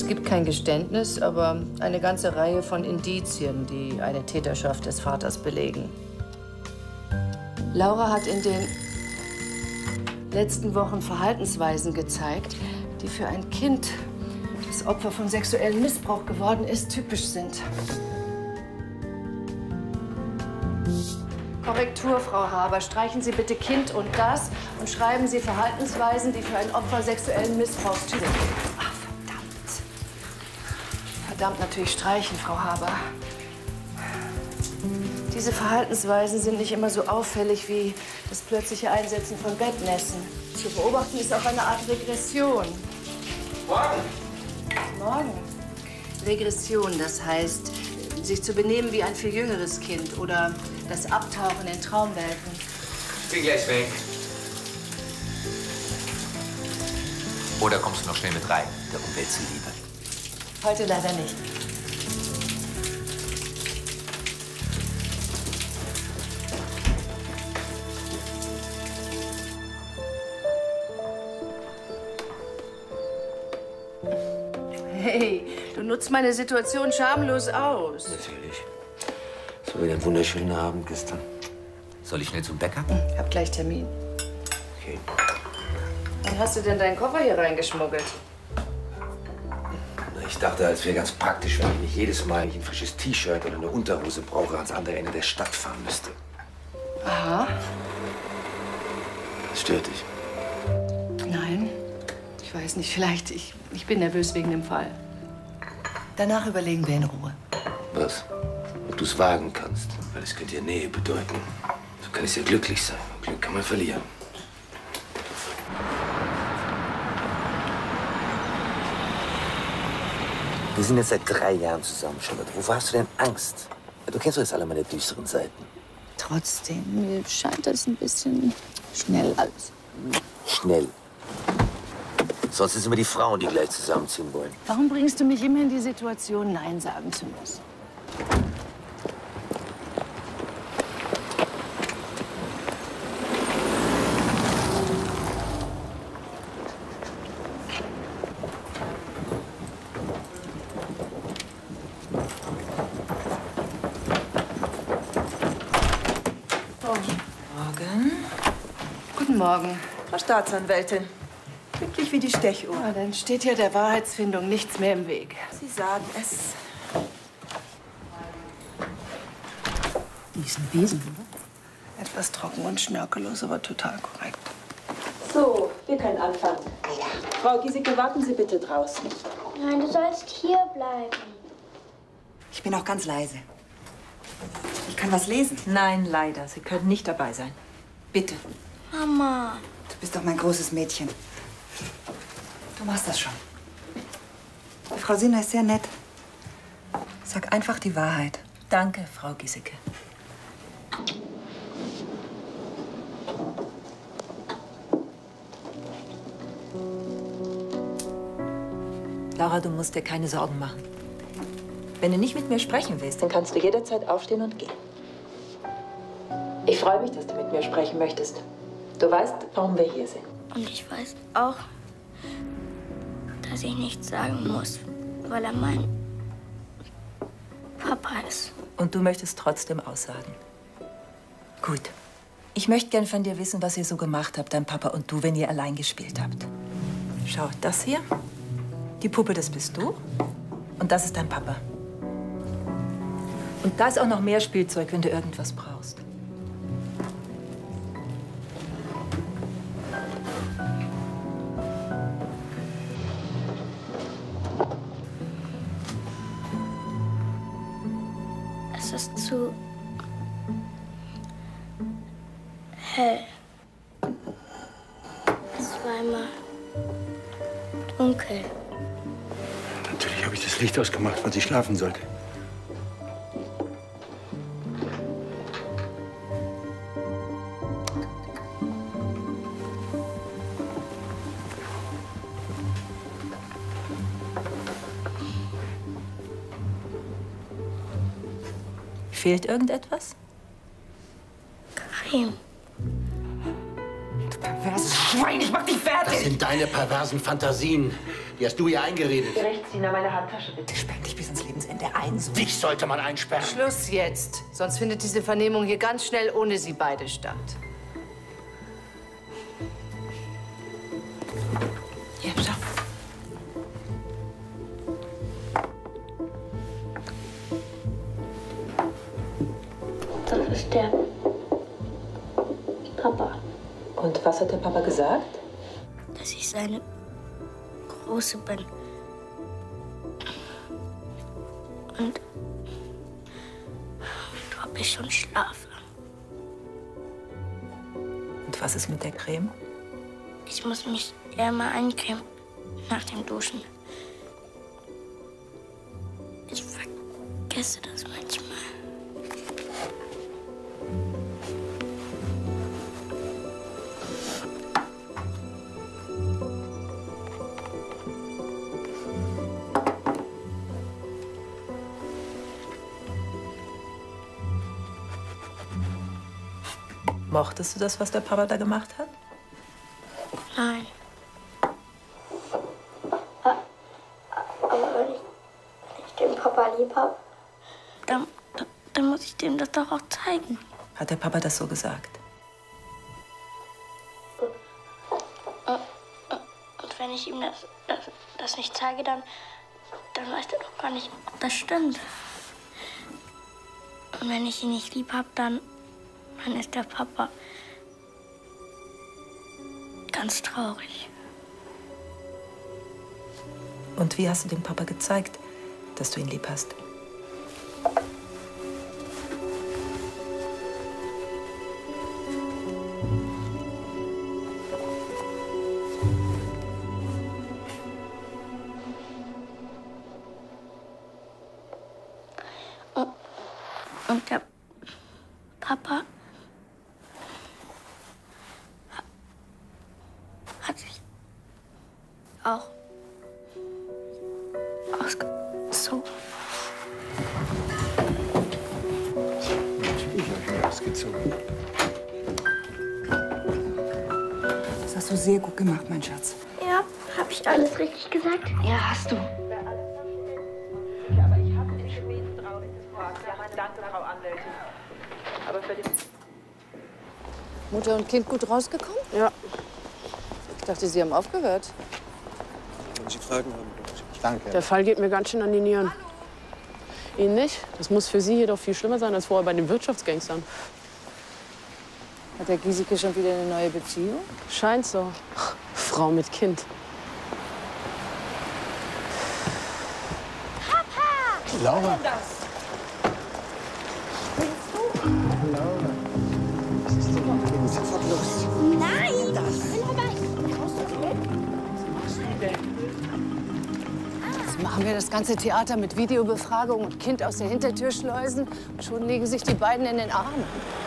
gibt kein Geständnis, aber eine ganze Reihe von Indizien, die eine Täterschaft des Vaters belegen. Laura hat in den letzten Wochen Verhaltensweisen gezeigt, die für ein Kind, das Opfer von sexuellem Missbrauch geworden ist, typisch sind. Korrektur, Frau Haber. Streichen Sie bitte Kind und das und schreiben Sie Verhaltensweisen, die für ein Opfer sexuellen Missbrauchs typisch sind. Ach, verdammt. Verdammt natürlich streichen, Frau Haber. Diese Verhaltensweisen sind nicht immer so auffällig wie das plötzliche Einsetzen von Bettnässen. Zu beobachten ist auch eine Art Regression. Morgen! Morgen? Regression, das heißt, sich zu benehmen wie ein viel jüngeres Kind oder das Abtauchen in Traumwelten. Ich bin gleich weg. Oder kommst du noch schnell mit rein, der Umwelt zuliebe? Heute leider nicht. Hey, du nutzt meine Situation schamlos aus. Natürlich. Es war wieder ein wunderschöner Abend gestern. Soll ich schnell zum Bäcker? Ich hab gleich Termin. Okay. Wann hast du denn deinen Koffer hier reingeschmuggelt? Na, ich dachte, es wäre ganz praktisch, wenn ich nicht jedes Mal, wenn ich ein frisches T-Shirt oder eine Unterhose brauche, ans andere Ende der Stadt fahren müsste. Aha. Das stört dich. Nein. Ich weiß nicht, vielleicht. Ich bin nervös wegen dem Fall. Danach überlegen wir in Ruhe. Was? Ob du es wagen kannst. Weil es könnte ja Nähe bedeuten. So kann es ja glücklich sein. Und Glück kann man verlieren. Wir sind jetzt seit 3 Jahren zusammen, Charlotte. Wovor hast du denn Angst? Du kennst doch jetzt alle meine düsteren Seiten. Trotzdem, mir scheint das ein bisschen schnell alles. Schnell. Sonst sind es immer die Frauen, die gleich zusammenziehen wollen. Warum bringst du mich immer in die Situation, Nein sagen zu müssen? Morgen. Guten Morgen. Frau Staatsanwältin. Pünktlich wie die Stechuhr. Ja, dann steht ja der Wahrheitsfindung nichts mehr im Weg. Sie sagen es. Die ist ein Wesen, oder? Etwas trocken und schnörkellos, aber total korrekt. So, wir können anfangen. Frau Giesecke, warten Sie bitte draußen. Nein, du sollst hier bleiben. Ich bin auch ganz leise. Ich kann was lesen. Nein, leider. Sie können nicht dabei sein. Bitte. Mama. Du bist doch mein großes Mädchen. Du machst das schon. Die Frau Sinner ist sehr nett. Sag einfach die Wahrheit. Danke, Frau Giesecke. Laura, du musst dir keine Sorgen machen. Wenn du nicht mit mir sprechen willst, dann kannst du jederzeit aufstehen und gehen. Ich freue mich, dass du mit mir sprechen möchtest. Du weißt, warum wir hier sind. Und ich weiß auch, dass ich nichts sagen muss, weil er mein Papa ist. Und du möchtest trotzdem aussagen. Gut. Ich möchte gern von dir wissen, was ihr so gemacht habt, dein Papa und du, wenn ihr allein gespielt habt. Schau, das hier, die Puppe, das bist du. Und das ist dein Papa. Und da ist auch noch mehr Spielzeug, wenn du irgendwas brauchst. Es ist zu hell. Es war immer dunkel. Natürlich habe ich das Licht ausgemacht, weil sie schlafen sollte. Fehlt irgendetwas? Karim, du Perverses Schwein, ich mach dich fertig! Das sind deine perversen Fantasien. Die hast du ihr eingeredet. Rechtsdiener, meine Handtasche bitte. Sperrt dich bis ans Lebensende ein. So. Dich sollte man einsperren. Schluss jetzt. Sonst findet diese Vernehmung hier ganz schnell ohne Sie beide statt. Ja, schau. Das ist der Papa. Und was hat der Papa gesagt? Dass ich seine Große bin. Und ob ich schon schlafe. Und was ist mit der Creme? Ich muss mich eher mal eincremen nach dem Duschen. Ich vergesse das manchmal. Mochtest du das, was der Papa da gemacht hat? Nein. Aber wenn ich den Papa lieb habe, dann muss ich dem das doch auch zeigen. Hat der Papa das so gesagt? Und wenn ich ihm das nicht zeige, dann weiß er doch gar nicht, ob das stimmt. Und wenn ich ihn nicht lieb habe, dann ist der Papa ganz traurig. Und wie hast du dem Papa gezeigt, dass du ihn lieb hast? Und der Papa hat sich auch ausgezogen. Natürlich habe ich mich ausgezogen. Das hast du sehr gut gemacht, mein Schatz. Ja, habe ich alles richtig gesagt? Ja, hast du. Aber ich habe den Schweden traurig gefragt. Ja, danke, Frau Anwältin. Aber für die... Mutter und Kind gut rausgekommen? Ja. Ich dachte, Sie haben aufgehört. Wenn Sie Fragen haben, Danke. Der Fall geht mir ganz schön an die Nieren. Ihnen nicht? Das muss für Sie hier doch viel schlimmer sein als vorher bei den Wirtschaftsgangstern. Hat der Giesecke schon wieder eine neue Beziehung? Scheint so. Frau mit Kind. Laura. Nein! Jetzt machen wir das ganze Theater mit Videobefragung und Kind aus der Hintertür schleusen. Und schon legen sich die beiden in den Arm.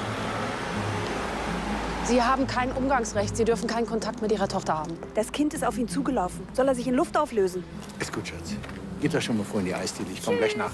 Sie haben kein Umgangsrecht. Sie dürfen keinen Kontakt mit Ihrer Tochter haben. Das Kind ist auf ihn zugelaufen. Soll er sich in Luft auflösen? Ist gut, Schatz. Geht doch schon mal vor in die Eisdiele. Ich komme gleich nach.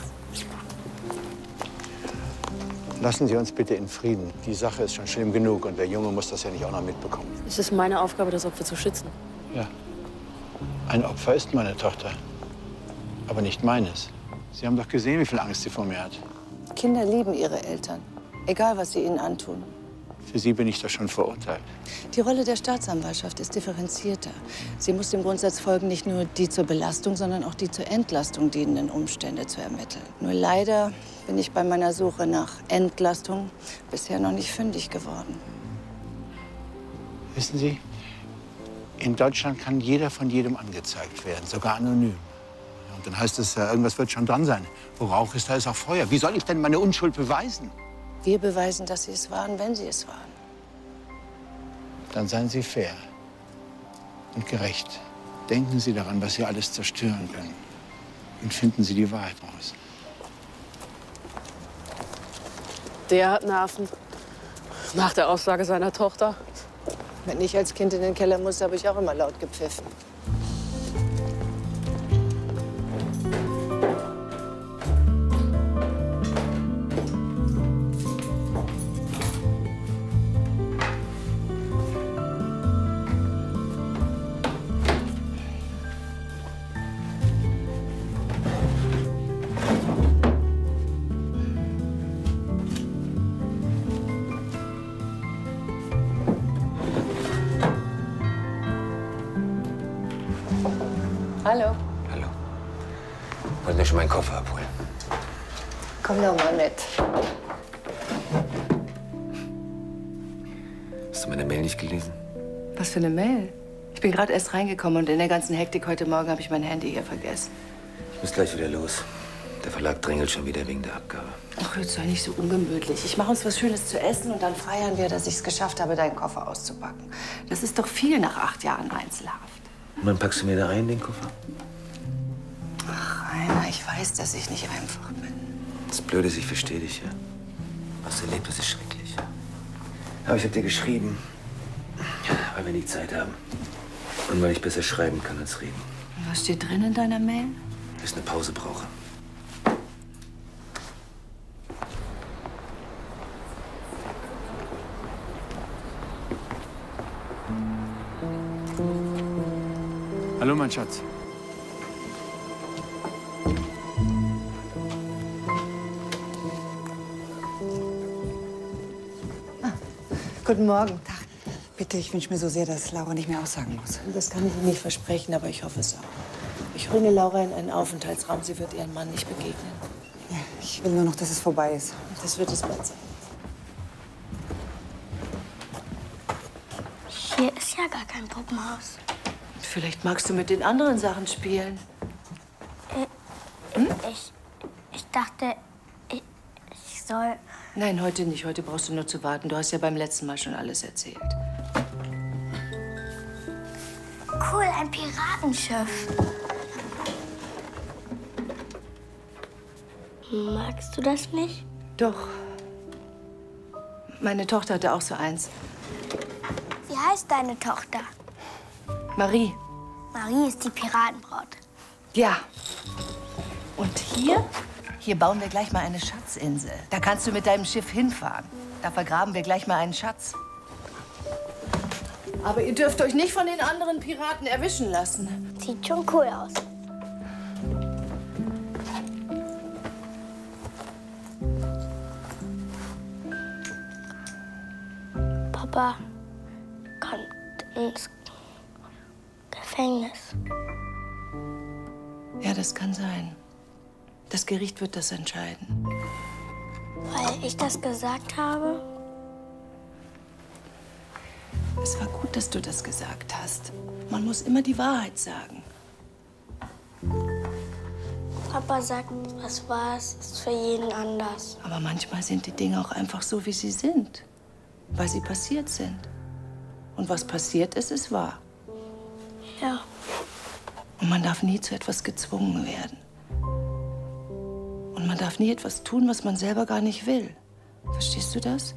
Lassen Sie uns bitte in Frieden. Die Sache ist schon schlimm genug und der Junge muss das ja nicht auch noch mitbekommen. Es ist meine Aufgabe, das Opfer zu schützen. Ja. Ein Opfer ist meine Tochter. Aber nicht meines. Sie haben doch gesehen, wie viel Angst sie vor mir hat. Kinder lieben ihre Eltern, egal was sie ihnen antun. Für Sie bin ich doch schon verurteilt. Die Rolle der Staatsanwaltschaft ist differenzierter. Sie muss dem Grundsatz folgen, nicht nur die zur Belastung, sondern auch die zur Entlastung dienenden Umstände zu ermitteln. Nur leider bin ich bei meiner Suche nach Entlastung bisher noch nicht fündig geworden. Wissen Sie, in Deutschland kann jeder von jedem angezeigt werden, sogar anonym. Und dann heißt es, irgendwas wird schon dran sein. Wo Rauch ist, da ist auch Feuer. Wie soll ich denn meine Unschuld beweisen? Wir beweisen, dass Sie es waren, wenn Sie es waren. Dann seien Sie fair und gerecht. Denken Sie daran, was Sie alles zerstören können. Und finden Sie die Wahrheit raus. Der hat Nerven. Nach der Aussage seiner Tochter. Wenn ich als Kind in den Keller musste, habe ich auch immer laut gepfiffen. Hallo. Hallo. Wollte mir schon meinen Koffer abholen. Komm doch mal mit. Hast du meine Mail nicht gelesen? Was für eine Mail? Ich bin gerade erst reingekommen und in der ganzen Hektik heute Morgen habe ich mein Handy hier vergessen. Ich muss gleich wieder los. Der Verlag drängelt schon wieder wegen der Abgabe. Ach, jetzt sei nicht so ungemütlich. Ich mache uns was Schönes zu essen und dann feiern wir, dass ich es geschafft habe, deinen Koffer auszupacken. Das ist doch viel nach 8 Jahren Einzelhaft. Und wann packst du mir da ein, den Koffer? Ach, Rainer, ich weiß, dass ich nicht einfach bin. Das Blöde ist, ich verstehe dich, ja. Was du erlebt hast, ist schrecklich. Aber ich habe dir geschrieben, weil wir nie Zeit haben. Und weil ich besser schreiben kann als reden. Und was steht drin in deiner Mail? Dass ich eine Pause brauche. Hallo, mein Schatz. Guten Morgen. Tag. Bitte, ich wünsche mir so sehr, dass Laura nicht mehr aussagen muss. Das kann ich Ihnen nicht versprechen, aber ich hoffe es auch. Ich bringe Laura in einen Aufenthaltsraum. Sie wird ihrem Mann nicht begegnen. Ja, ich will nur noch, dass es vorbei ist. Das wird es bald sein. Hier ist ja gar kein Puppenhaus. Vielleicht magst du mit den anderen Sachen spielen. Ich dachte, ich soll... Nein, heute nicht. Heute brauchst du nur zu warten. Du hast ja beim letzten Mal schon alles erzählt. Cool, ein Piratenschiff. Magst du das nicht? Doch. Meine Tochter hatte auch so eins. Wie heißt deine Tochter? Marie. Marie ist die Piratenbraut. Ja. Und hier? Hier bauen wir gleich mal eine Schatzinsel. Da kannst du mit deinem Schiff hinfahren. Da vergraben wir gleich mal einen Schatz. Aber ihr dürft euch nicht von den anderen Piraten erwischen lassen. Sieht schon cool aus. Papa kommt ins Gefängnis. Ja, das kann sein. Das Gericht wird das entscheiden. Weil ich das gesagt habe? Es war gut, dass du das gesagt hast. Man muss immer die Wahrheit sagen. Papa sagt, was war es, ist für jeden anders. Aber manchmal sind die Dinge auch einfach so, wie sie sind. Weil sie passiert sind. Und was passiert ist, ist wahr. Ja. Und man darf nie zu etwas gezwungen werden. Und man darf nie etwas tun, was man selber gar nicht will. Verstehst du das?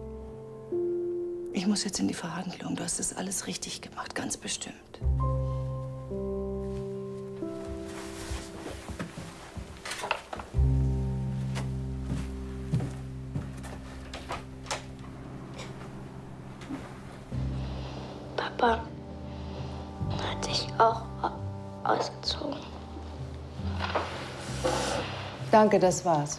Ich muss jetzt in die Verhandlung. Du hast das alles richtig gemacht, ganz bestimmt. Papa hat sich auch ausgezogen. Danke, das war's.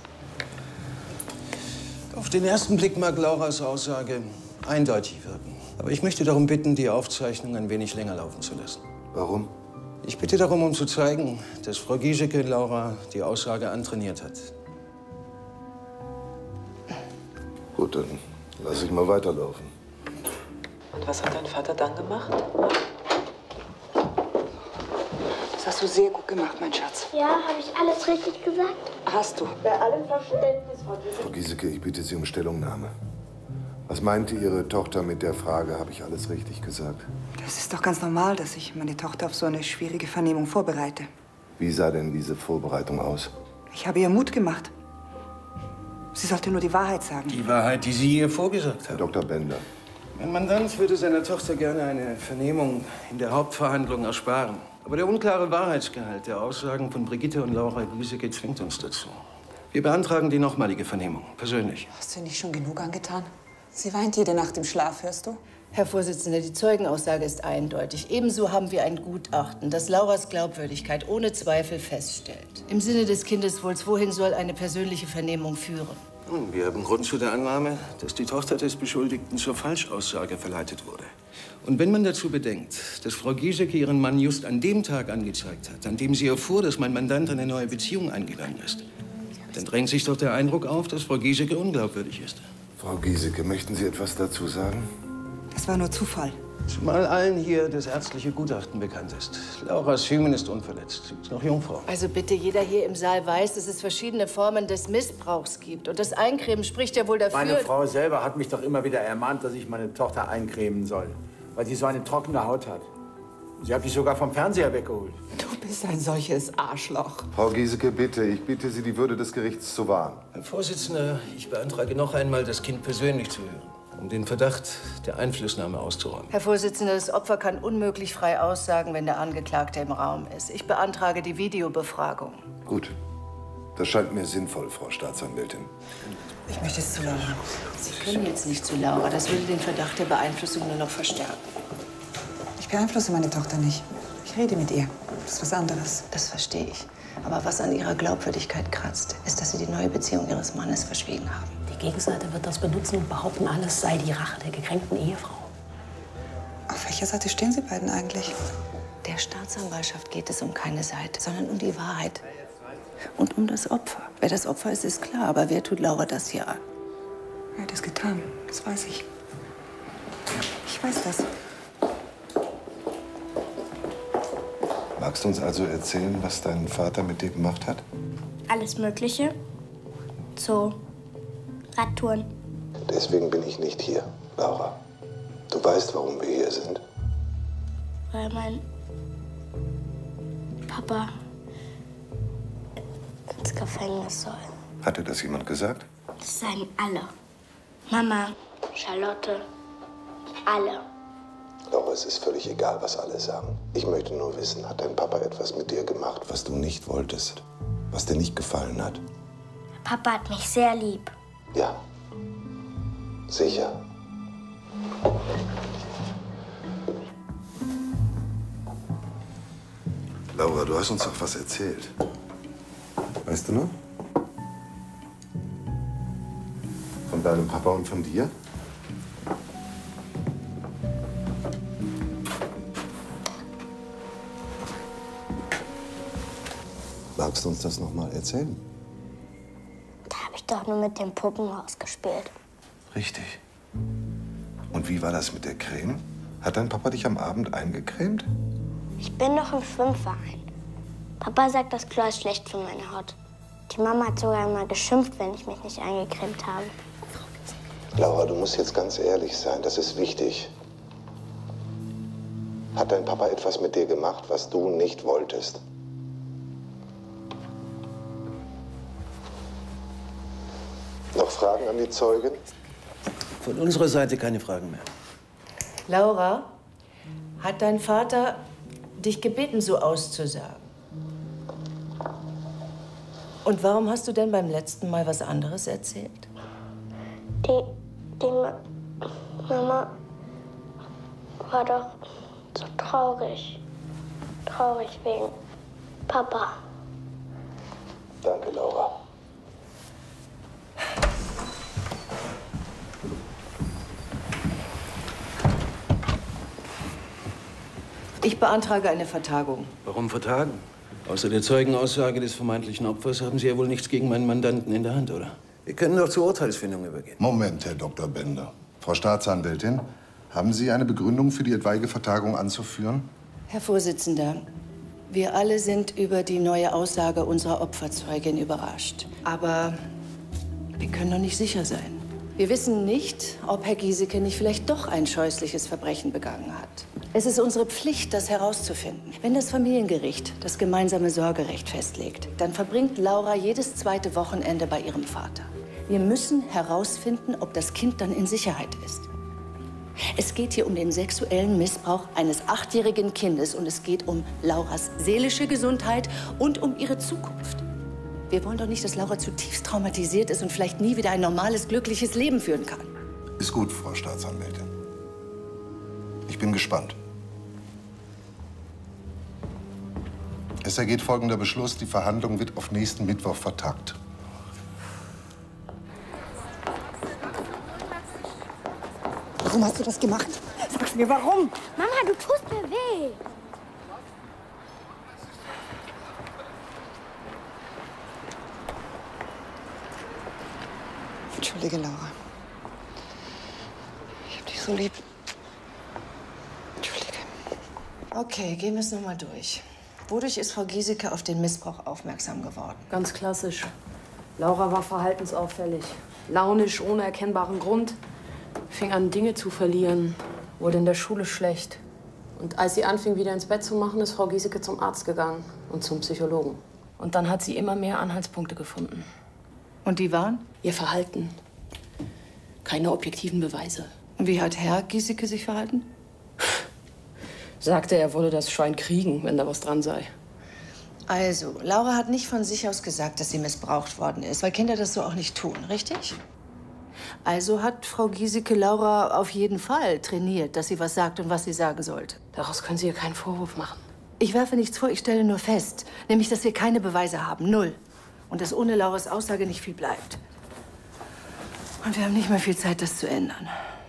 Auf den ersten Blick mag Lauras Aussage eindeutig wirken. Aber ich möchte darum bitten, die Aufzeichnung ein wenig länger laufen zu lassen. Warum? Ich bitte darum, um zu zeigen, dass Frau Giesecke Laura die Aussage antrainiert hat. Gut, dann lass ich mal weiterlaufen. Und was hat dein Vater dann gemacht? Das hast du sehr gut gemacht, mein Schatz. Ja, habe ich alles richtig gesagt? Hast du. Bei allem Verständnis, Frau Frau Giesecke, ich bitte Sie um Stellungnahme. Was meinte Ihre Tochter mit der Frage, habe ich alles richtig gesagt? Das ist doch ganz normal, dass ich meine Tochter auf so eine schwierige Vernehmung vorbereite. Wie sah denn diese Vorbereitung aus? Ich habe ihr Mut gemacht. Sie sollte nur die Wahrheit sagen. Die Wahrheit, die Sie ihr vorgesagt haben. Herr Dr. Bender. Mein Mandant würde seiner Tochter gerne eine Vernehmung in der Hauptverhandlung ersparen. Aber der unklare Wahrheitsgehalt der Aussagen von Brigitte und Laura Giesecke zwingt uns dazu. Wir beantragen die nochmalige Vernehmung, persönlich. Hast du ihr nicht schon genug angetan? Sie weint jede Nacht im Schlaf, hörst du? Herr Vorsitzender, die Zeugenaussage ist eindeutig. Ebenso haben wir ein Gutachten, das Lauras Glaubwürdigkeit ohne Zweifel feststellt. Im Sinne des Kindeswohls, wohin soll eine persönliche Vernehmung führen? Nun, wir haben Grund zu der Annahme, dass die Tochter des Beschuldigten zur Falschaussage verleitet wurde. Und wenn man dazu bedenkt, dass Frau Giesecke ihren Mann just an dem Tag angezeigt hat, an dem sie erfuhr, dass mein Mandant eine neue Beziehung eingegangen ist, dann drängt sich doch der Eindruck auf, dass Frau Giesecke unglaubwürdig ist. Frau Giesecke, möchten Sie etwas dazu sagen? Das war nur Zufall. Zumal allen hier das ärztliche Gutachten bekannt ist. Laura's Hymen ist unverletzt. Sie ist noch Jungfrau. Also bitte, jeder hier im Saal weiß, dass es verschiedene Formen des Missbrauchs gibt. Und das Eincremen spricht ja wohl dafür... Meine Frau selber hat mich doch immer wieder ermahnt, dass ich meine Tochter eincremen soll, weil sie so eine trockene Haut hat. Sie hat mich sogar vom Fernseher weggeholt. Du bist ein solches Arschloch. Frau Giesecke, bitte, ich bitte Sie, die Würde des Gerichts zu wahren. Herr Vorsitzender, ich beantrage noch einmal, das Kind persönlich zu hören, um den Verdacht der Einflussnahme auszuräumen. Herr Vorsitzender, das Opfer kann unmöglich frei aussagen, wenn der Angeklagte im Raum ist. Ich beantrage die Videobefragung. Gut. Das scheint mir sinnvoll, Frau Staatsanwältin. Ich möchte es zu Laura. Sie können jetzt nicht zu Laura. Das würde den Verdacht der Beeinflussung nur noch verstärken. Ich beeinflusse meine Tochter nicht. Ich rede mit ihr. Das ist was anderes. Das verstehe ich. Aber was an ihrer Glaubwürdigkeit kratzt, ist, dass Sie die neue Beziehung Ihres Mannes verschwiegen haben. Die Gegenseite wird das benutzen und behaupten, alles sei die Rache der gekränkten Ehefrau. Auf welcher Seite stehen Sie beiden eigentlich? Der Staatsanwaltschaft geht es um keine Seite, sondern um die Wahrheit. Und um das Opfer. Wer das Opfer ist, ist klar. Aber wer tut Laura das hier an? Er hat es getan. Das weiß ich. Ich weiß das. Magst du uns also erzählen, was dein Vater mit dir gemacht hat? Alles Mögliche. Zoo, Radtouren. Deswegen bin ich nicht hier, Laura. Du weißt, warum wir hier sind. Weil mein Papa ins Gefängnis soll. Hat dir das jemand gesagt? Das sagen alle. Mama, Charlotte, alle. Laura, es ist völlig egal, was alle sagen. Ich möchte nur wissen, hat dein Papa etwas mit dir gemacht, was du nicht wolltest? Was dir nicht gefallen hat? Papa hat mich sehr lieb. Ja. Sicher. Laura, du hast uns doch was erzählt. Weißt du noch? Von deinem Papa und von dir? Magst du uns das noch mal erzählen? Da habe ich doch nur mit dem Puppenhaus gespielt. Richtig. Und wie war das mit der Creme? Hat dein Papa dich am Abend eingecremt? Ich bin doch im Schwimmverein. Papa sagt, das Chlor ist schlecht für meine Haut. Die Mama hat sogar einmal geschimpft, wenn ich mich nicht eingecremt habe. Laura, du musst jetzt ganz ehrlich sein. Das ist wichtig. Hat dein Papa etwas mit dir gemacht, was du nicht wolltest? Noch Fragen an die Zeugin? Von unserer Seite keine Fragen mehr. Laura, hat dein Vater dich gebeten, so auszusagen? Und warum hast du denn beim letzten Mal was anderes erzählt? Die Mama war doch so traurig. Traurig wegen Papa. Danke, Laura. Ich beantrage eine Vertagung. Warum vertagen? Außer der Zeugenaussage des vermeintlichen Opfers haben Sie ja wohl nichts gegen meinen Mandanten in der Hand, oder? Wir können doch zur Urteilsfindung übergehen. Moment, Herr Dr. Bender. Frau Staatsanwältin, haben Sie eine Begründung für die etwaige Vertagung anzuführen? Herr Vorsitzender, wir alle sind über die neue Aussage unserer Opferzeugin überrascht. Aber wir können doch nicht sicher sein. Wir wissen nicht, ob Herr Giesecke nicht vielleicht doch ein scheußliches Verbrechen begangen hat. Es ist unsere Pflicht, das herauszufinden. Wenn das Familiengericht das gemeinsame Sorgerecht festlegt, dann verbringt Laura jedes zweite Wochenende bei ihrem Vater. Wir müssen herausfinden, ob das Kind dann in Sicherheit ist. Es geht hier um den sexuellen Missbrauch eines 8-jährigen Kindes und es geht um Lauras seelische Gesundheit und um ihre Zukunft. Wir wollen doch nicht, dass Laura zutiefst traumatisiert ist und vielleicht nie wieder ein normales, glückliches Leben führen kann. Ist gut, Frau Staatsanwältin. Ich bin gespannt. Es ergeht folgender Beschluss. Die Verhandlung wird auf nächsten Mittwoch vertagt. Warum hast du das gemacht? Sag's mir, warum? Mama, du tust mir weh. Entschuldige, Laura. Ich hab dich so lieb. Entschuldige. Okay, gehen wir es noch mal durch. Wodurch ist Frau Giesecke auf den Missbrauch aufmerksam geworden? Ganz klassisch. Laura war verhaltensauffällig. Launisch, ohne erkennbaren Grund. Fing an, Dinge zu verlieren. Wurde in der Schule schlecht. Und als sie anfing, wieder ins Bett zu machen, ist Frau Giesecke zum Arzt gegangen und zum Psychologen. Und dann hat sie immer mehr Anhaltspunkte gefunden. Und die waren? Ihr Verhalten. Keine objektiven Beweise. Und wie hat Herr Giesecke sich verhalten? Sagte, er wolle das Schwein kriegen, wenn da was dran sei. Also, Laura hat nicht von sich aus gesagt, dass sie missbraucht worden ist, weil Kinder das so auch nicht tun, richtig? Also hat Frau Giesecke Laura auf jeden Fall trainiert, dass sie was sagt und was sie sagen sollte. Daraus können Sie ihr keinen Vorwurf machen. Ich werfe nichts vor, ich stelle nur fest, nämlich, dass wir keine Beweise haben, null. Und dass ohne Lauras Aussage nicht viel bleibt. Und wir haben nicht mehr viel Zeit, das zu ändern.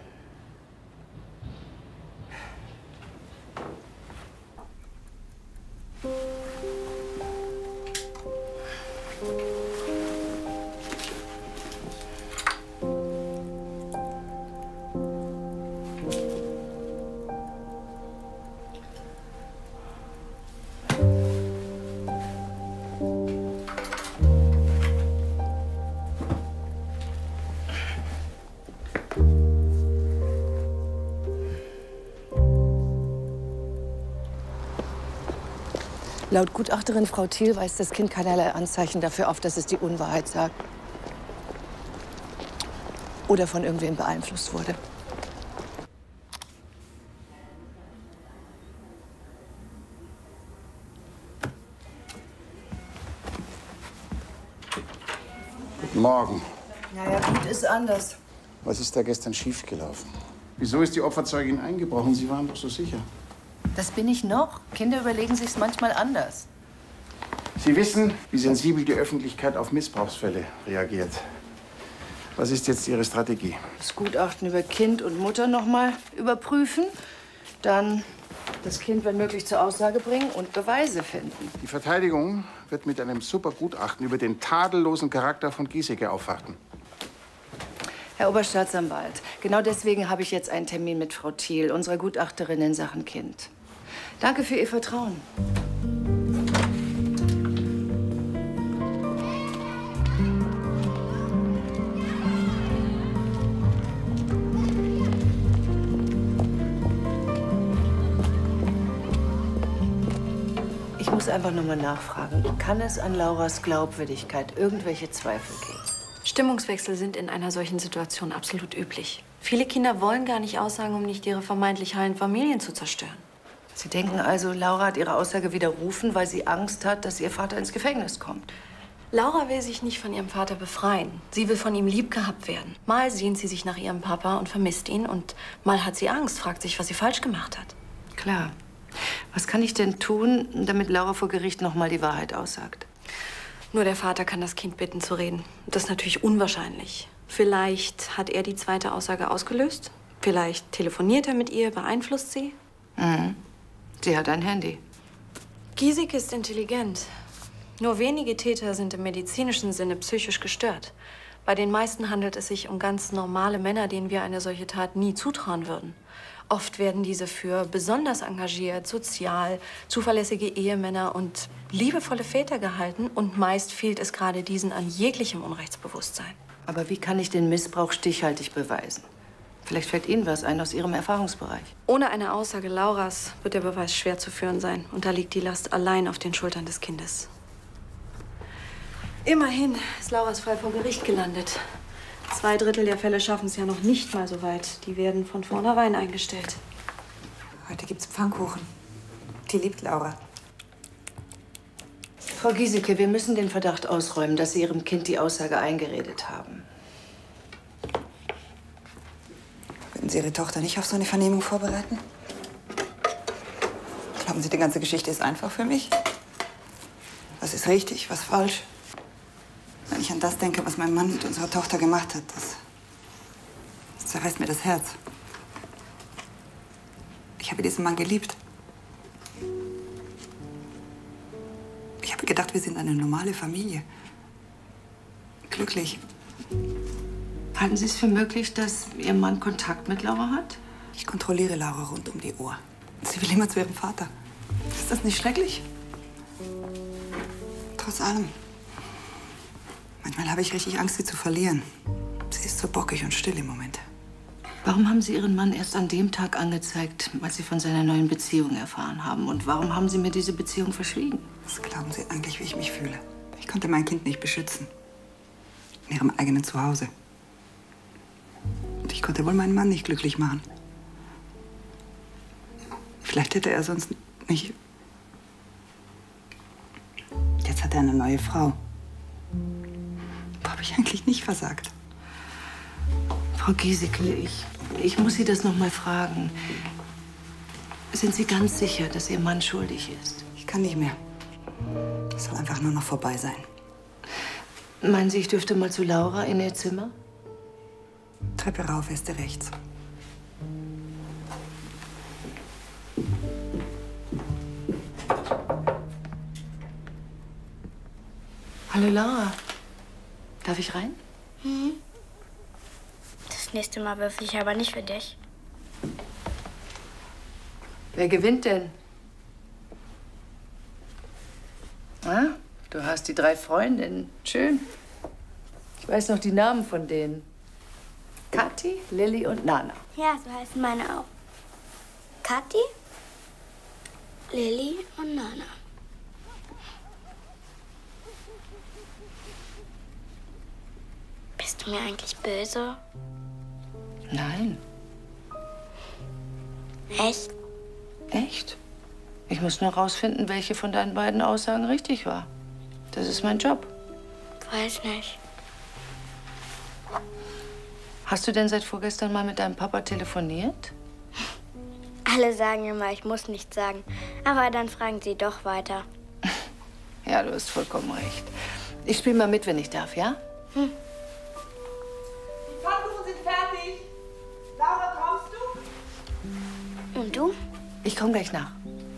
Laut Gutachterin Frau Thiel weist das Kind keinerlei Anzeichen dafür auf, dass es die Unwahrheit sagt. Oder von irgendwem beeinflusst wurde. Guten Morgen. Naja, gut ist anders. Was ist da gestern schiefgelaufen? Wieso ist die Opferzeugin eingebrochen? Sie waren doch so sicher. Das bin ich noch. Kinder überlegen sich's manchmal anders. Sie wissen, wie sensibel die Öffentlichkeit auf Missbrauchsfälle reagiert. Was ist jetzt Ihre Strategie? Das Gutachten über Kind und Mutter noch mal überprüfen. Dann das Kind, wenn möglich, zur Aussage bringen und Beweise finden. Die Verteidigung wird mit einem super Gutachten über den tadellosen Charakter von Giesecke aufwarten. Herr Oberstaatsanwalt, genau deswegen habe ich jetzt einen Termin mit Frau Thiel, unserer Gutachterin in Sachen Kind. Danke für Ihr Vertrauen. Ich muss einfach noch mal nachfragen. Kann es an Lauras Glaubwürdigkeit irgendwelche Zweifel geben? Stimmungswechsel sind in einer solchen Situation absolut üblich. Viele Kinder wollen gar nicht aussagen, um nicht ihre vermeintlich heilen Familien zu zerstören. Sie denken also, Laura hat ihre Aussage widerrufen, weil sie Angst hat, dass ihr Vater ins Gefängnis kommt? Laura will sich nicht von ihrem Vater befreien. Sie will von ihm lieb gehabt werden. Mal sehnt sie sich nach ihrem Papa und vermisst ihn. Und mal hat sie Angst, fragt sich, was sie falsch gemacht hat. Klar. Was kann ich denn tun, damit Laura vor Gericht noch mal die Wahrheit aussagt? Nur der Vater kann das Kind bitten zu reden. Das ist natürlich unwahrscheinlich. Vielleicht hat er die zweite Aussage ausgelöst. Vielleicht telefoniert er mit ihr, beeinflusst sie. Mhm. Sie hat ein Handy. Giesecke ist intelligent. Nur wenige Täter sind im medizinischen Sinne psychisch gestört. Bei den meisten handelt es sich um ganz normale Männer, denen wir eine solche Tat nie zutrauen würden. Oft werden diese für besonders engagiert, sozial, zuverlässige Ehemänner und liebevolle Väter gehalten. Und meist fehlt es gerade diesen an jeglichem Unrechtsbewusstsein. Aber wie kann ich den Missbrauch stichhaltig beweisen? Vielleicht fällt Ihnen was ein aus Ihrem Erfahrungsbereich. Ohne eine Aussage Lauras wird der Beweis schwer zu führen sein. Und da liegt die Last allein auf den Schultern des Kindes. Immerhin ist Lauras Fall vor Gericht gelandet. 2/3 der Fälle schaffen es ja noch nicht mal so weit. Die werden von vornherein eingestellt. Heute gibt's Pfannkuchen. Die liebt Laura. Frau Giesecke, wir müssen den Verdacht ausräumen, dass Sie Ihrem Kind die Aussage eingeredet haben. Würden Sie Ihre Tochter nicht auf so eine Vernehmung vorbereiten? Glauben Sie, die ganze Geschichte ist einfach für mich? Was ist richtig, was falsch? Wenn ich an das denke, was mein Mann mit unserer Tochter gemacht hat, das zerreißt mir das Herz. Ich habe diesen Mann geliebt. Ich habe gedacht, wir sind eine normale Familie. Glücklich. Halten Sie es für möglich, dass Ihr Mann Kontakt mit Laura hat? Ich kontrolliere Laura rund um die Uhr. Sie will immer zu ihrem Vater. Ist das nicht schrecklich? Trotz allem. Manchmal habe ich richtig Angst, sie zu verlieren. Sie ist so bockig und still im Moment. Warum haben Sie Ihren Mann erst an dem Tag angezeigt, als Sie von seiner neuen Beziehung erfahren haben? Und warum haben Sie mir diese Beziehung verschwiegen? Was glauben Sie eigentlich, wie ich mich fühle? Ich konnte mein Kind nicht beschützen. In ihrem eigenen Zuhause. Und ich konnte wohl meinen Mann nicht glücklich machen. Vielleicht hätte er sonst nicht... Jetzt hat er eine neue Frau. Wo habe ich eigentlich nicht versagt? Frau Giesecke, ich muss Sie das noch mal fragen. Sind Sie ganz sicher, dass Ihr Mann schuldig ist? Ich kann nicht mehr. Es soll einfach nur noch vorbei sein. Meinen Sie, ich dürfte mal zu Laura in ihr Zimmer? Treppe rauf, erste rechts. Hallo Laura. Darf ich rein? Mhm. Das nächste Mal würfel ich aber nicht für dich. Wer gewinnt denn? Ah, du hast die 3 Freundinnen. Schön. Ich weiß noch die Namen von denen. Kathi, Lilly und Nana. Ja, so heißen meine auch. Kathi, Lilly und Nana. Bist du mir eigentlich böse? Nein. Echt? Echt? Ich muss nur rausfinden, welche von deinen beiden Aussagen richtig war. Das ist mein Job. Weiß nicht. Hast du denn seit vorgestern mal mit deinem Papa telefoniert? Alle sagen immer, ich muss nichts sagen. Aber dann fragen sie doch weiter. Ja, du hast vollkommen recht. Ich spiele mal mit, wenn ich darf, ja? Hm. Die Pfannkuchen sind fertig. Laura, kommst du? Und du? Ich komme gleich nach.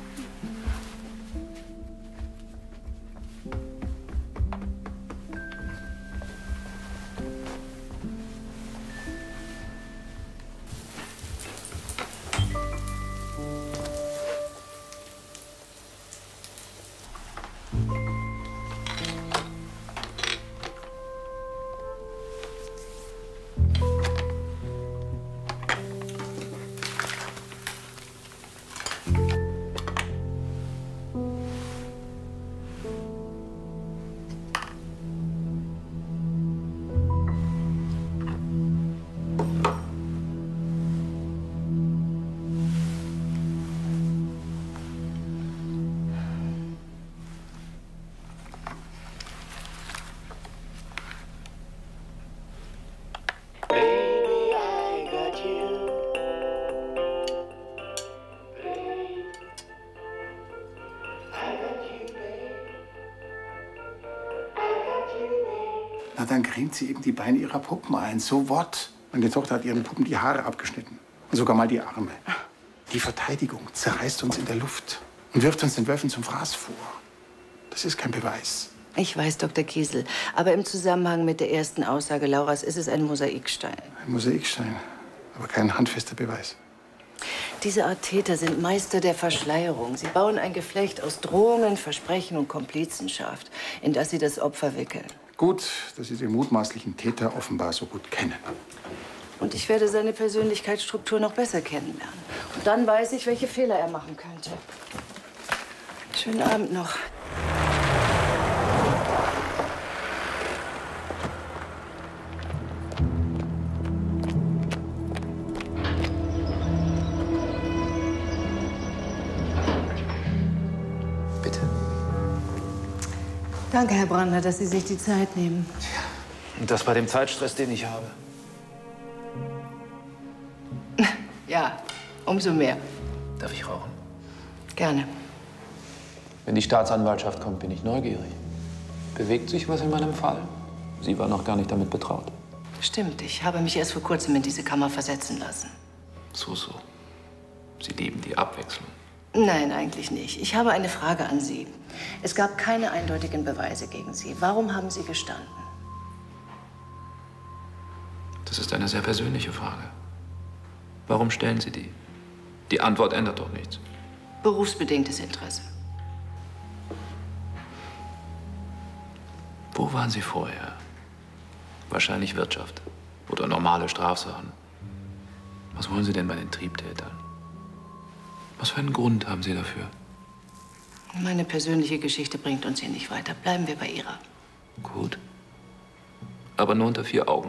Na, dann cremt sie eben die Beine ihrer Puppen ein. So what? Meine Tochter hat ihren Puppen die Haare abgeschnitten. Und sogar mal die Arme. Die Verteidigung zerreißt uns in der Luft und wirft uns den Wölfen zum Fraß vor. Das ist kein Beweis. Ich weiß, Dr. Kiesel, aber im Zusammenhang mit der ersten Aussage Lauras ist es ein Mosaikstein. Ein Mosaikstein, aber kein handfester Beweis. Diese Art Täter sind Meister der Verschleierung. Sie bauen ein Geflecht aus Drohungen, Versprechen und Komplizenschaft, in das sie das Opfer wickeln. Gut, dass Sie den mutmaßlichen Täter offenbar so gut kennen. Und ich werde seine Persönlichkeitsstruktur noch besser kennenlernen. Und dann weiß ich, welche Fehler er machen könnte. Schönen Abend noch. Danke, Herr Brandner, dass Sie sich die Zeit nehmen. Und das bei dem Zeitstress, den ich habe. Ja, umso mehr. Darf ich rauchen? Gerne. Wenn die Staatsanwaltschaft kommt, bin ich neugierig. Bewegt sich was in meinem Fall? Sie war noch gar nicht damit betraut. Stimmt, ich habe mich erst vor kurzem in diese Kammer versetzen lassen. So. Sie lieben die Abwechslung. Nein, eigentlich nicht. Ich habe eine Frage an Sie. Es gab keine eindeutigen Beweise gegen Sie. Warum haben Sie gestanden? Das ist eine sehr persönliche Frage. Warum stellen Sie die? Die Antwort ändert doch nichts. Berufsbedingtes Interesse. Wo waren Sie vorher? Wahrscheinlich Wirtschaft oder normale Strafsachen. Was wollen Sie denn bei den Triebtätern? Was für einen Grund haben Sie dafür? Meine persönliche Geschichte bringt uns hier nicht weiter. Bleiben wir bei Ihrer. Gut. Aber nur unter 4 Augen.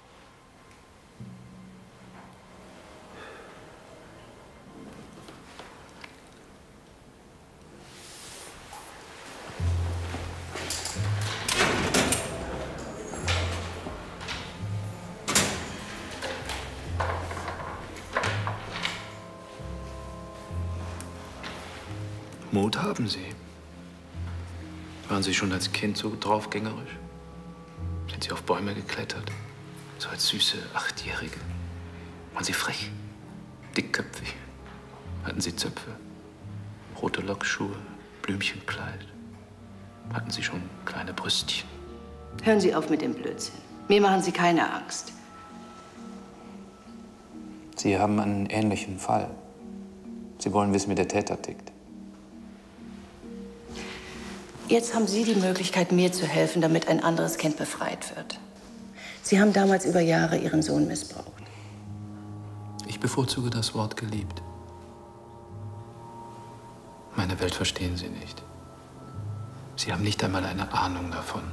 Mut haben Sie. Waren Sie schon als Kind so draufgängerisch? Sind Sie auf Bäume geklettert? So als süße 8-Jährige? Waren Sie frech? Dickköpfig? Hatten Sie Zöpfe? Rote Lokschuhe? Blümchenkleid? Hatten Sie schon kleine Brüstchen? Hören Sie auf mit dem Blödsinn. Mir machen Sie keine Angst. Sie haben einen ähnlichen Fall. Sie wollen wissen, wie der Täter tickt. Jetzt haben Sie die Möglichkeit, mir zu helfen, damit ein anderes Kind befreit wird. Sie haben damals über Jahre Ihren Sohn missbraucht. Ich bevorzuge das Wort geliebt. Meine Welt verstehen Sie nicht. Sie haben nicht einmal eine Ahnung davon.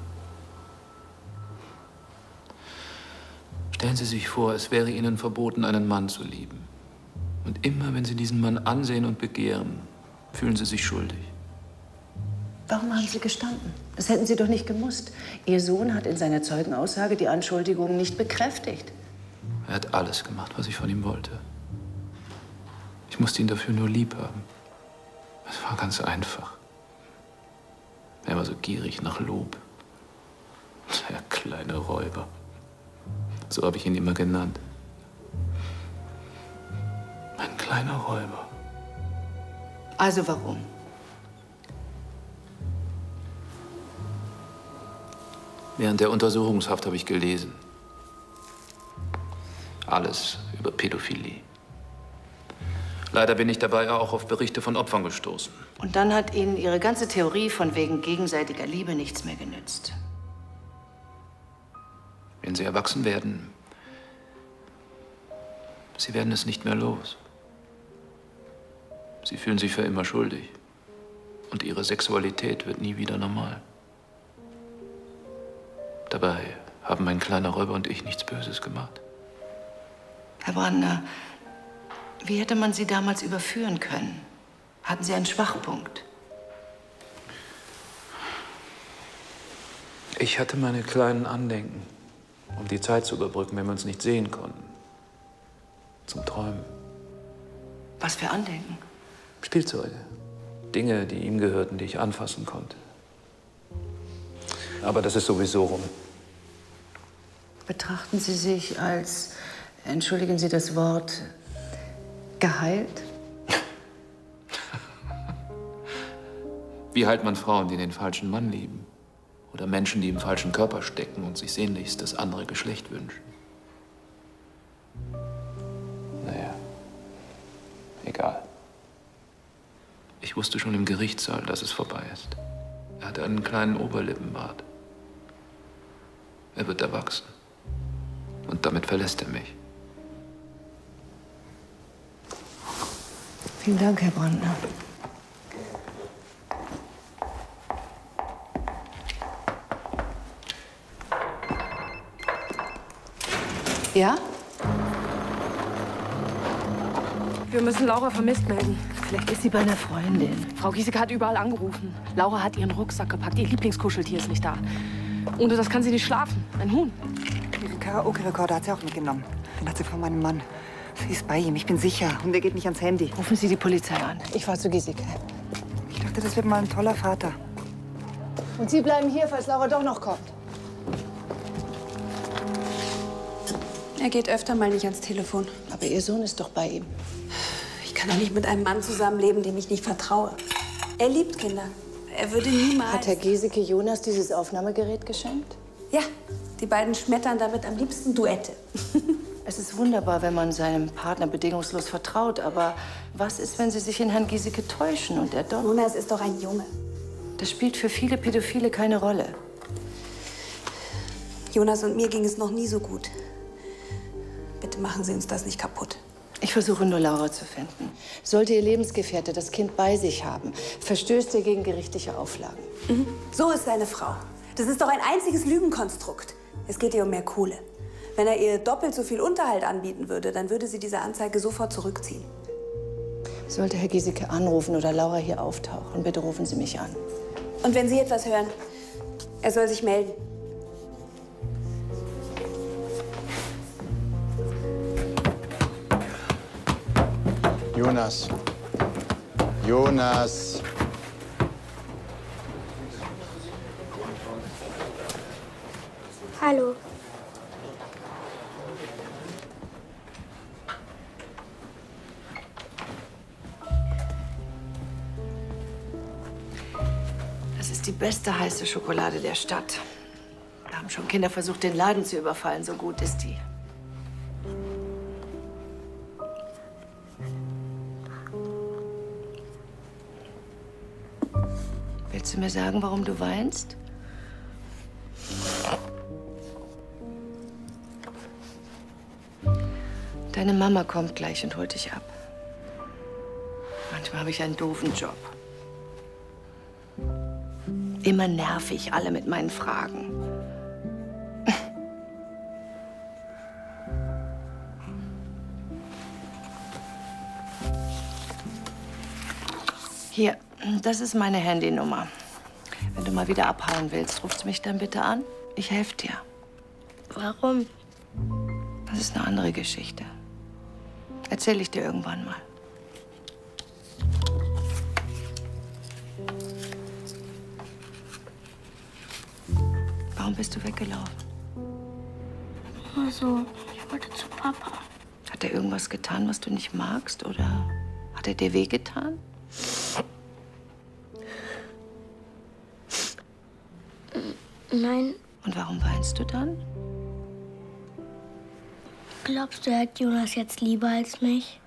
Stellen Sie sich vor, es wäre Ihnen verboten, einen Mann zu lieben. Und immer, wenn Sie diesen Mann ansehen und begehren, fühlen Sie sich schuldig. Warum haben Sie gestanden? Das hätten Sie doch nicht gemusst. Ihr Sohn hat in seiner Zeugenaussage die Anschuldigungen nicht bekräftigt. Er hat alles gemacht, was ich von ihm wollte. Ich musste ihn dafür nur lieb haben. Es war ganz einfach. Er war so gierig nach Lob. Der kleine Räuber. So habe ich ihn immer genannt. Ein kleiner Räuber. Also warum? Während der Untersuchungshaft habe ich gelesen. Alles über Pädophilie. Leider bin ich dabei auch auf Berichte von Opfern gestoßen. Und dann hat Ihnen Ihre ganze Theorie von wegen gegenseitiger Liebe nichts mehr genützt. Wenn Sie erwachsen werden, Sie werden es nicht mehr los. Sie fühlen sich für immer schuldig. Und Ihre Sexualität wird nie wieder normal. Dabei haben mein kleiner Räuber und ich nichts Böses gemacht. Herr Brandner, wie hätte man Sie damals überführen können? Hatten Sie einen Schwachpunkt? Ich hatte meine kleinen Andenken, um die Zeit zu überbrücken, wenn wir uns nicht sehen konnten. Zum Träumen. Was für Andenken? Spielzeuge. Dinge, die ihm gehörten, die ich anfassen konnte. Aber das ist sowieso rum. Betrachten Sie sich als, entschuldigen Sie das Wort, geheilt? Wie heilt man Frauen, die den falschen Mann lieben? Oder Menschen, die im falschen Körper stecken und sich sehnlichst das andere Geschlecht wünschen? Naja, egal. Ich wusste schon im Gerichtssaal, dass es vorbei ist. Er hatte einen kleinen Oberlippenbart. Er wird erwachsen. Und damit verlässt er mich. Vielen Dank, Herr Brandner. Ja? Wir müssen Laura vermisst melden. Vielleicht ist sie bei einer Freundin. Frau Giesecke hat überall angerufen. Laura hat ihren Rucksack gepackt. Ihr Lieblingskuscheltier ist nicht da. Ohne das kann sie nicht schlafen. Ein Huhn. Ihren Karaoke-Rekorder hat sie auch mitgenommen. Den hat sie von meinem Mann. Sie ist bei ihm, ich bin sicher. Und er geht nicht ans Handy. Rufen Sie die Polizei an. Ich fahr zu Giesecke. Ich dachte, das wird mal ein toller Vater. Und Sie bleiben hier, falls Laura doch noch kommt. Er geht öfter mal nicht ans Telefon. Aber Ihr Sohn ist doch bei ihm. Ich kann doch nicht mit einem Mann zusammenleben, dem ich nicht vertraue. Er liebt Kinder. Er würde niemals... Hat Herr Giesecke Jonas dieses Aufnahmegerät geschenkt? Ja, die beiden schmettern damit am liebsten Duette. Es ist wunderbar, wenn man seinem Partner bedingungslos vertraut. Aber was ist, wenn Sie sich in Herrn Giesecke täuschen und er doch... Jonas ist doch ein Junge. Das spielt für viele Pädophile keine Rolle. Jonas und mir ging es noch nie so gut. Bitte machen Sie uns das nicht kaputt. Ich versuche nur, Laura zu finden. Sollte Ihr Lebensgefährte das Kind bei sich haben, verstößt er gegen gerichtliche Auflagen. Mhm. So ist seine Frau. Das ist doch ein einziges Lügenkonstrukt. Es geht ihr um mehr Kohle. Wenn er ihr doppelt so viel Unterhalt anbieten würde, dann würde sie diese Anzeige sofort zurückziehen. Sollte Herr Giesecke anrufen oder Laura hier auftauchen, bitte rufen Sie mich an. Und wenn Sie etwas hören, er soll sich melden. Jonas. Jonas. Hallo. Das ist die beste heiße Schokolade der Stadt. Da haben schon Kinder versucht, den Laden zu überfallen. So gut ist die. Willst du mir sagen, warum du weinst? Deine Mama kommt gleich und holt dich ab. Manchmal habe ich einen doofen Job. Immer nerv ich alle mit meinen Fragen. Hier, das ist meine Handynummer. Wenn du mal wieder abhauen willst, rufst du mich dann bitte an. Ich helfe dir. Warum? Das ist eine andere Geschichte. Erzähle ich dir irgendwann mal. Warum bist du weggelaufen? Nur so. Ich wollte zu Papa. Hat er irgendwas getan, was du nicht magst? Oder hat er dir wehgetan? Nein. Und warum weinst du dann? Glaubst du, er hat Jonas jetzt lieber als mich?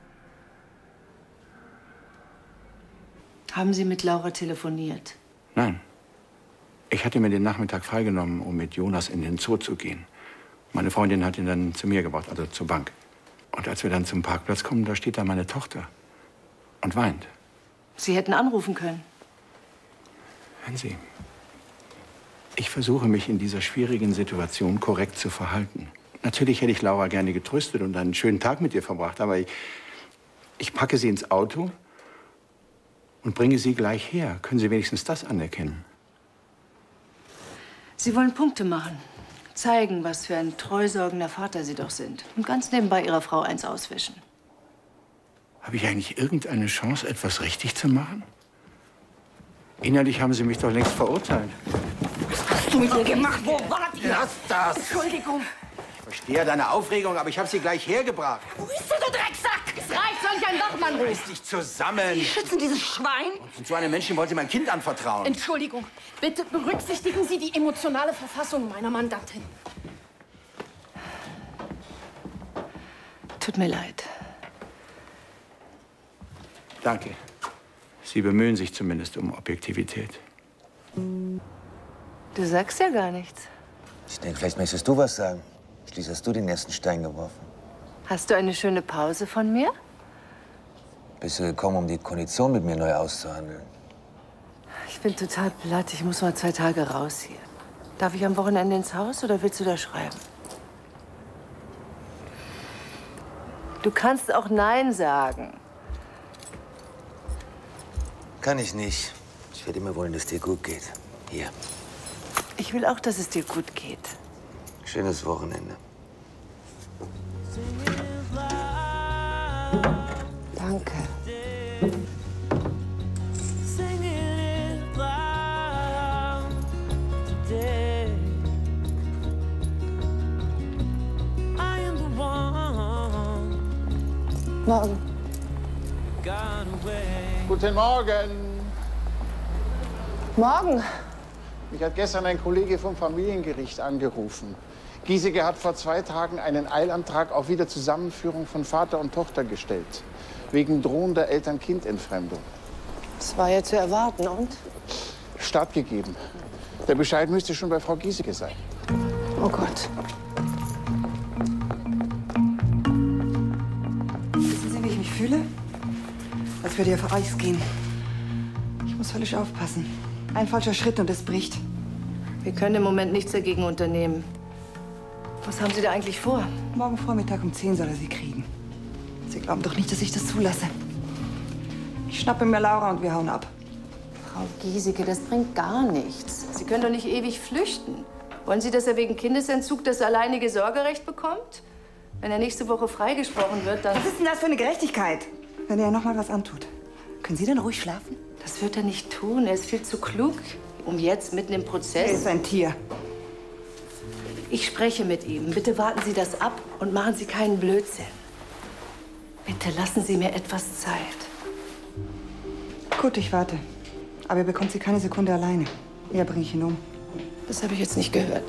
Haben Sie mit Laura telefoniert? Nein. Ich hatte mir den Nachmittag freigenommen, um mit Jonas in den Zoo zu gehen. Meine Freundin hat ihn dann zu mir gebracht, also zur Bank. Und als wir dann zum Parkplatz kommen, da steht da meine Tochter und weint. Sie hätten anrufen können. Hören Sie, ich versuche mich in dieser schwierigen Situation korrekt zu verhalten. Natürlich hätte ich Laura gerne getröstet und einen schönen Tag mit ihr verbracht, aber ich packe sie ins Auto und bringe sie gleich her. Können Sie wenigstens das anerkennen? Sie wollen Punkte machen. Zeigen, was für ein treusorgender Vater Sie doch sind. Und ganz nebenbei Ihrer Frau eins auswischen. Habe ich eigentlich irgendeine Chance, etwas richtig zu machen? Innerlich haben Sie mich doch längst verurteilt. Was hast du mit ihr gemacht? Wo wart ihr? Lass das! Entschuldigung. Ich verstehe deine Aufregung, aber ich habe sie gleich hergebracht. Wo bist du, du Drecksack? Es reicht, soll ich einen Wachmann rufen? Reiß dich zusammen! Sie schützen dieses Schwein? Und so einem Menschen wollte mein Kind anvertrauen. Entschuldigung, bitte berücksichtigen Sie die emotionale Verfassung meiner Mandantin. Tut mir leid. Danke. Sie bemühen sich zumindest um Objektivität. Du sagst ja gar nichts. Ich denke, vielleicht möchtest du was sagen. Schließlich hast du den ersten Stein geworfen. Hast du eine schöne Pause von mir? Bist du gekommen, um die Kondition mit mir neu auszuhandeln? Ich bin total platt. Ich muss mal 2 Tage raus hier. Darf ich am Wochenende ins Haus oder willst du da schreiben? Du kannst auch Nein sagen. Kann ich nicht. Ich werde immer wollen, dass es dir gut geht. Hier. Ich will auch, dass es dir gut geht. Schönes Wochenende. Danke. Morgen. Guten Morgen. Morgen. Mich hat gestern ein Kollege vom Familiengericht angerufen. Giesecke hat vor 2 Tagen einen Eilantrag auf Wiederzusammenführung von Vater und Tochter gestellt. Wegen drohender Eltern-Kind-Entfremdung. Das war ja zu erwarten, und? Stattgegeben. Der Bescheid müsste schon bei Frau Giesecke sein. Oh Gott. Wissen Sie, wie ich mich fühle? Als würde ich auf Eis gehen. Ich muss völlig aufpassen. Ein falscher Schritt und es bricht. Wir können im Moment nichts dagegen unternehmen. Was haben Sie da eigentlich vor? Morgen Vormittag um 10 soll er sie kriegen. Sie glauben doch nicht, dass ich das zulasse. Ich schnappe mir Laura und wir hauen ab. Frau Giesecke, das bringt gar nichts. Sie können doch nicht ewig flüchten. Wollen Sie, dass er wegen Kindesentzug das alleinige Sorgerecht bekommt? Wenn er nächste Woche freigesprochen wird, dann... Was ist denn das für eine Gerechtigkeit? Wenn er noch mal was antut. Können Sie denn ruhig schlafen? Das wird er nicht tun. Er ist viel zu klug, um jetzt mitten im Prozess... Er ist ein Tier. Ich spreche mit ihm. Bitte warten Sie das ab und machen Sie keinen Blödsinn. Bitte lassen Sie mir etwas Zeit. Gut, ich warte. Aber er bekommt sie keine Sekunde alleine. Eher bringe ich ihn um. Das habe ich jetzt nicht gehört.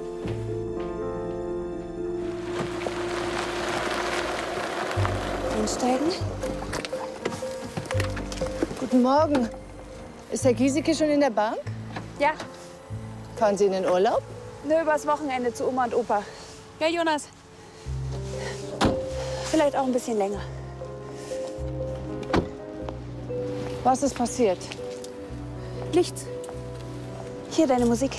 Einsteigen. Guten Morgen. Ist Herr Giesecke schon in der Bank? Ja. Fahren Sie in den Urlaub? Nö, übers Wochenende zu Oma und Opa. Ja, Jonas? Vielleicht auch ein bisschen länger. Was ist passiert? Nichts. Hier, deine Musik.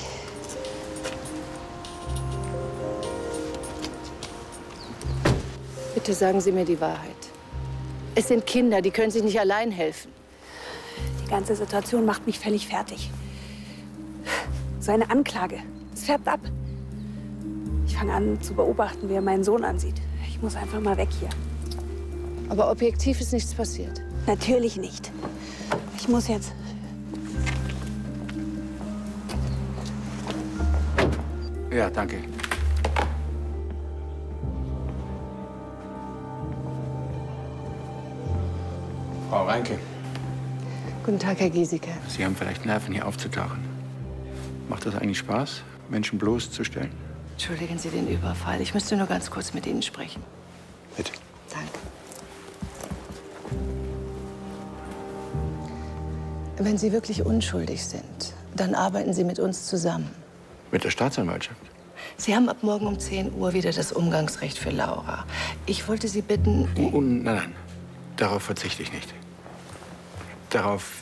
Bitte sagen Sie mir die Wahrheit. Es sind Kinder, die können sich nicht allein helfen. Die ganze Situation macht mich völlig fertig. So eine Anklage. Es färbt ab. Ich fange an zu beobachten, wie er meinen Sohn ansieht. Ich muss einfach mal weg hier. Aber objektiv ist nichts passiert. Natürlich nicht. Ich muss jetzt. Ja, danke. Frau Reinke, Guten Tag, Herr Giesecke. Sie haben vielleicht Nerven, hier aufzutauchen. Macht das eigentlich Spaß, Menschen bloßzustellen? Entschuldigen Sie den Überfall. Ich müsste nur ganz kurz mit Ihnen sprechen. Bitte. Danke. Wenn Sie wirklich unschuldig sind, dann arbeiten Sie mit uns zusammen. Mit der Staatsanwaltschaft? Sie haben ab morgen um 10 Uhr wieder das Umgangsrecht für Laura. Ich wollte Sie bitten... Nein, nein. Darauf verzichte ich nicht. Darauf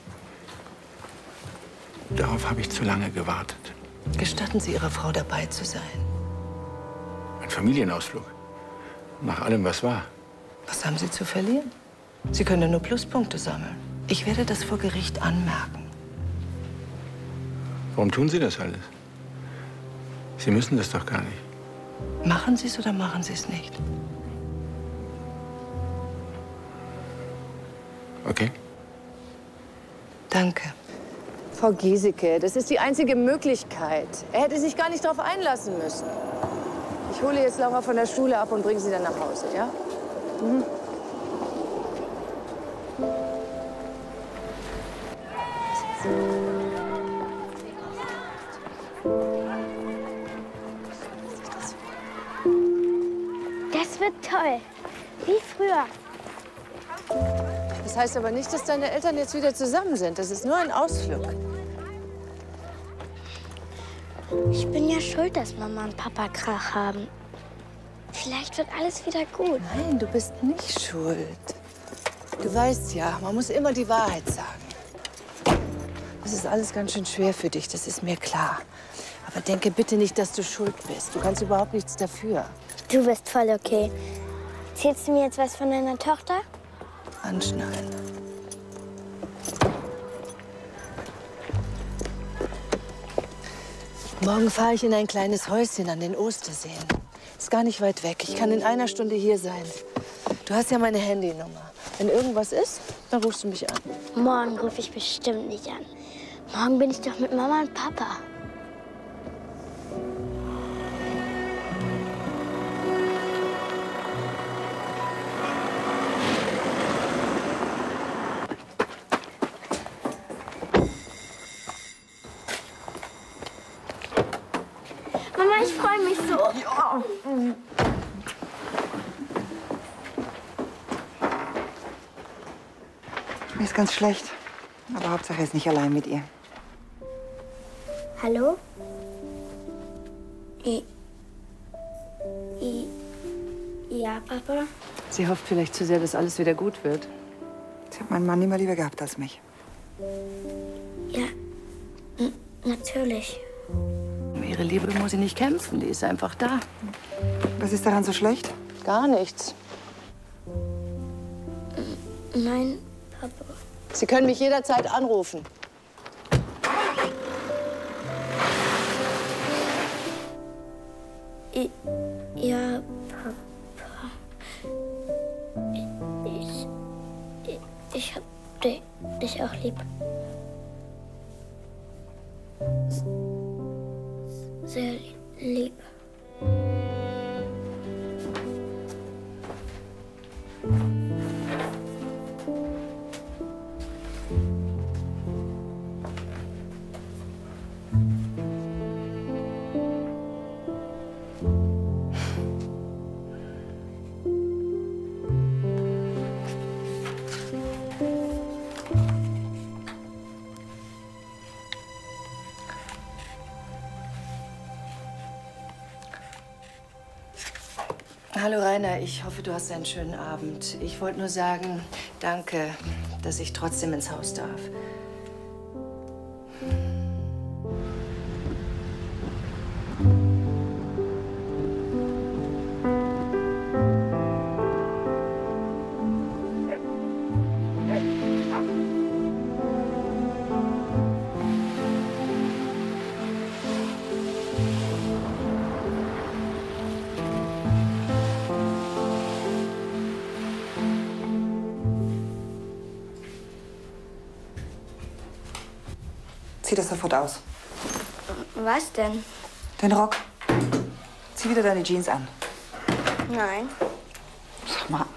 habe ich zu lange gewartet. Gestatten Sie Ihrer Frau, dabei zu sein. Ein Familienausflug. Nach allem, was war. Was haben Sie zu verlieren? Sie können ja nur Pluspunkte sammeln. Ich werde das vor Gericht anmerken. Warum tun Sie das alles? Sie müssen das doch gar nicht. Machen Sie es oder machen Sie es nicht? Okay. Danke. Frau Giesecke, das ist die einzige Möglichkeit. Er hätte sich gar nicht darauf einlassen müssen. Ich hole jetzt Laura von der Schule ab und bringe sie dann nach Hause, ja? Mhm. Das wird toll. Wie früher. Das heißt aber nicht, dass deine Eltern jetzt wieder zusammen sind. Das ist nur ein Ausflug. Ich bin ja schuld, dass Mama und Papa Krach haben. Vielleicht wird alles wieder gut. Nein, du bist nicht schuld. Du weißt ja, man muss immer die Wahrheit sagen. Das ist alles ganz schön schwer für dich, das ist mir klar. Aber denke bitte nicht, dass du schuld bist. Du kannst überhaupt nichts dafür. Du bist voll okay. Erzählst du mir jetzt was von deiner Tochter? Anschnallen. Morgen fahre ich in ein kleines Häuschen an den Osterseen. Ist gar nicht weit weg. Ich kann in einer Stunde hier sein. Du hast ja meine Handynummer. Wenn irgendwas ist, dann rufst du mich an. Morgen rufe ich bestimmt nicht an. Morgen bin ich doch mit Mama und Papa. Mir ist ganz schlecht. Aber Hauptsache, er ist nicht allein mit ihr. Hallo? Ja, Papa? Sie hofft vielleicht zu sehr, dass alles wieder gut wird. Sie hat meinen Mann immer lieber gehabt als mich. Ja, natürlich. Um ihre Liebe muss sie nicht kämpfen, die ist einfach da. Was ist daran so schlecht? Gar nichts. Nein, Papa. Sie können mich jederzeit anrufen. Ja, Papa. Ich hab dich auch lieb. Sehr lieb. Hallo Rainer, ich hoffe, du hast einen schönen Abend. Ich wollte nur sagen, danke, dass ich trotzdem ins Haus darf. Zieh das sofort aus. Was denn? Den Rock. Zieh wieder deine Jeans an. Nein. Sag mal.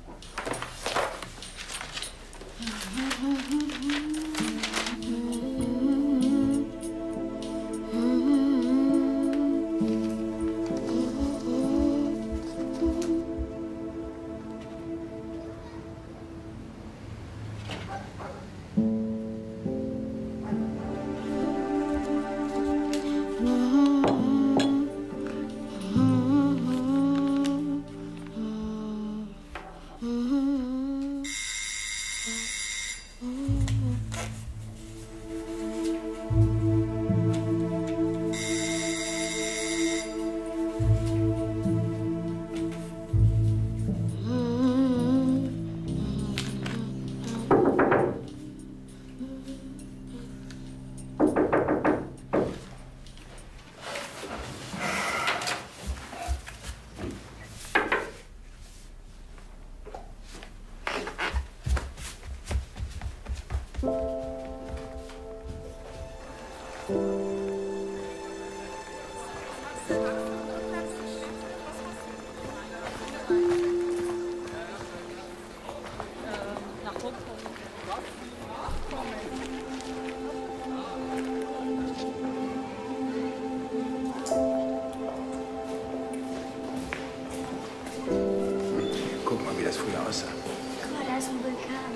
Guck mal, wie das früher aussah. Guck mal, da ist ein Vulkan.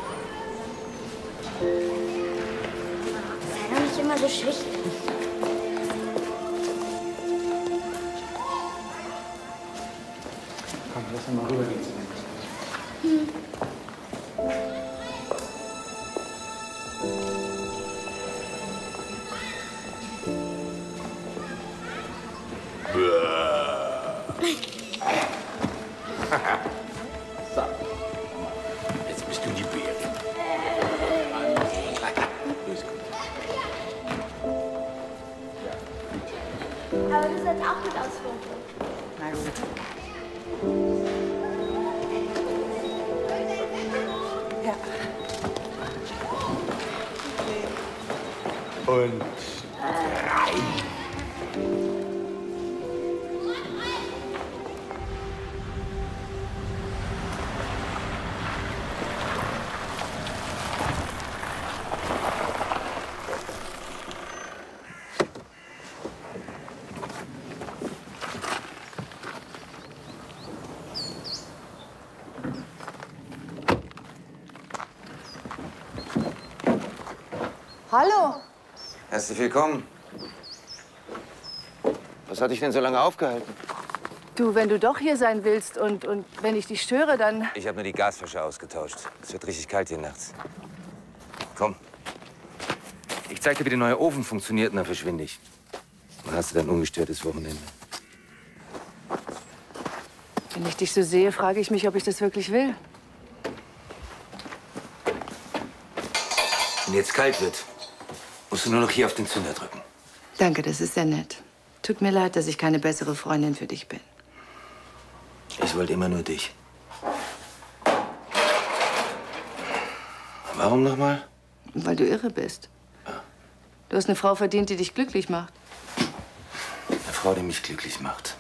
Sei doch nicht immer so schüchtern. Komm, lass uns mal rübergehen zu dem Glas. So. Jetzt bist du die Bärin. Ist gut. Aber du sollst auch mit ausführen. Na gut. Ja. Und rein. Hallo. Herzlich willkommen. Was hat dich denn so lange aufgehalten? Du, wenn du doch hier sein willst und wenn ich dich störe, dann... Ich habe nur die Gasflasche ausgetauscht. Es wird richtig kalt hier nachts. Komm. Ich zeig dir, wie der neue Ofen funktioniert, und dann verschwinde ich. Dann hast du dein ungestörtes Wochenende. Wenn ich dich so sehe, frage ich mich, ob ich das wirklich will. Wenn jetzt kalt wird, musst du nur noch hier auf den Zünder drücken. Danke, das ist sehr nett. Tut mir leid, dass ich keine bessere Freundin für dich bin. Ich wollte immer nur dich. Warum nochmal? Weil du irre bist. Du hast eine Frau verdient, die dich glücklich macht. Eine Frau, die mich glücklich macht.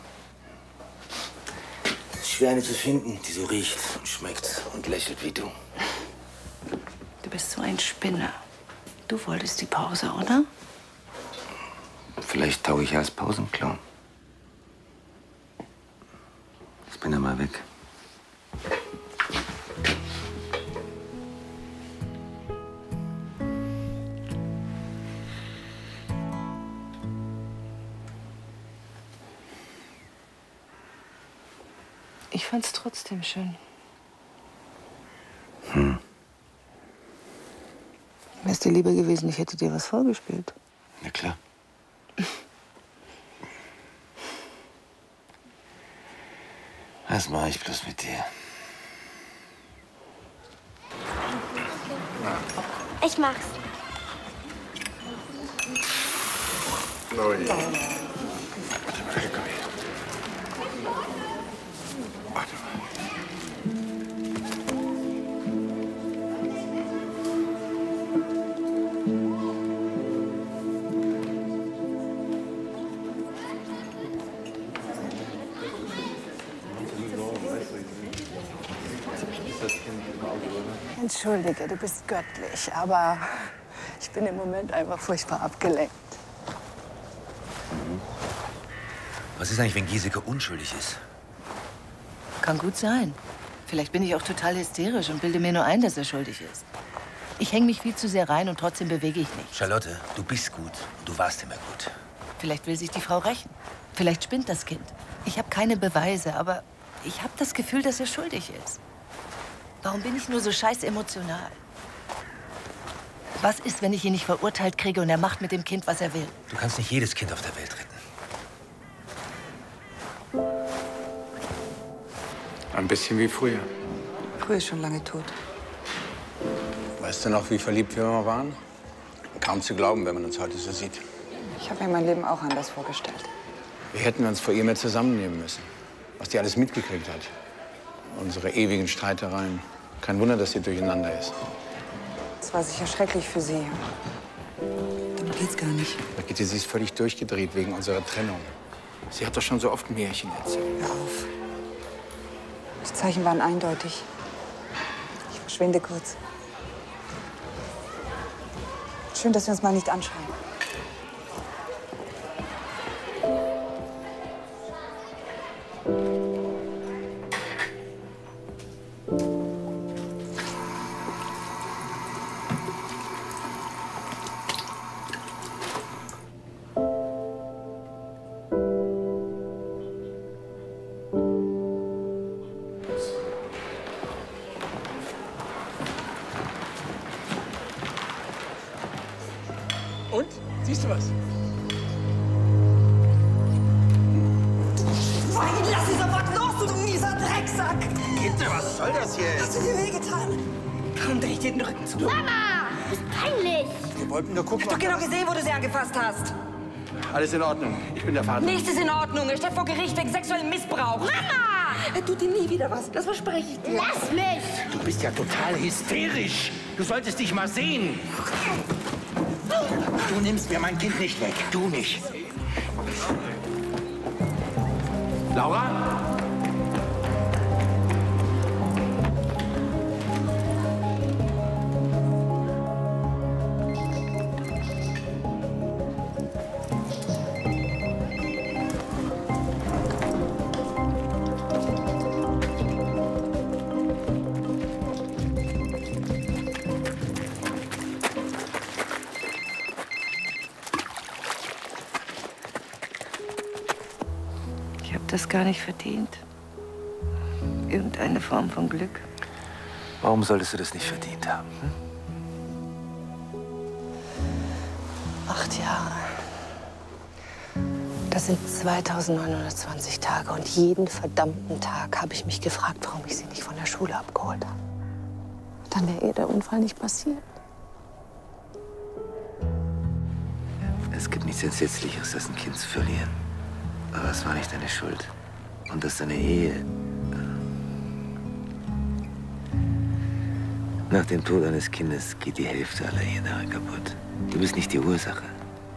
Es ist schwer, eine zu finden, die so riecht und schmeckt und lächelt wie du. Du bist so ein Spinner. Du wolltest die Pause, oder? Vielleicht tauge ich als Pausenclown. Ich bin dann mal weg. Ich fand's trotzdem schön. Wär's dir lieber gewesen, ich hätte dir was vorgespielt. Na klar. Was mache ich bloß mit dir? Ich mach's. Chloe. Entschuldige, du bist göttlich, aber ich bin im Moment einfach furchtbar abgelenkt. Was ist eigentlich, wenn Giesecke unschuldig ist? Kann gut sein. Vielleicht bin ich auch total hysterisch und bilde mir nur ein, dass er schuldig ist. Ich hänge mich viel zu sehr rein und trotzdem bewege ich nicht. Charlotte, du bist gut und du warst immer gut. Vielleicht will sich die Frau rächen. Vielleicht spinnt das Kind. Ich habe keine Beweise, aber ich habe das Gefühl, dass er schuldig ist. Warum bin ich nur so scheiß emotional? Was ist, wenn ich ihn nicht verurteilt kriege und er macht mit dem Kind, was er will? Du kannst nicht jedes Kind auf der Welt retten. Ein bisschen wie früher. Früher ist schon lange tot. Weißt du noch, wie verliebt wir mal waren? Kaum zu glauben, wenn man uns heute so sieht. Ich habe mir mein Leben auch anders vorgestellt. Wir hätten uns vor ihr mehr zusammennehmen müssen. Was die alles mitgekriegt hat. Unsere ewigen Streitereien. Kein Wunder, dass sie durcheinander ist. Es war sicher schrecklich für sie. Darum geht's gar nicht. Brigitte, sie ist völlig durchgedreht wegen unserer Trennung. Sie hat doch schon so oft Märchen erzählt. Hör auf. Die Zeichen waren eindeutig. Ich verschwinde kurz. Schön, dass wir uns mal nicht anschauen. Und? Siehst du was? Wein, lass sie sofort los, du mieser Drecksack! Gitte, was soll das jetzt? Hast du dir wehgetan? Warum dreh ich dir den Rücken zu? Mama! Das ist peinlich! Wir wollten nur gucken, Ich hab doch genau gesehen, wo du sie angefasst hast. Alles in Ordnung. Ich bin der Vater. Nichts ist in Ordnung. Er steht vor Gericht wegen sexuellem Missbrauch. Mama! Er tut dir nie wieder was. Das verspreche ich dir. Lass mich! Du bist ja total hysterisch. Du solltest dich mal sehen. Du nimmst mir mein Kind nicht weg. Du nicht. Laura? das gar nicht verdient. Irgendeine Form von Glück. Warum solltest du das nicht verdient haben? Hm? 8 Jahre. Das sind 2920 Tage. Und jeden verdammten Tag habe ich mich gefragt, warum ich sie nicht von der Schule abgeholt habe. Dann wäre ihr der Unfall nicht passiert. Es gibt nichts Entsetzlicheres, als ein Kind zu verlieren. Aber es war nicht deine Schuld. Und dass deine Ehe nach dem Tod eines Kindes geht die Hälfte aller Ehen daran kaputt. Du bist nicht die Ursache.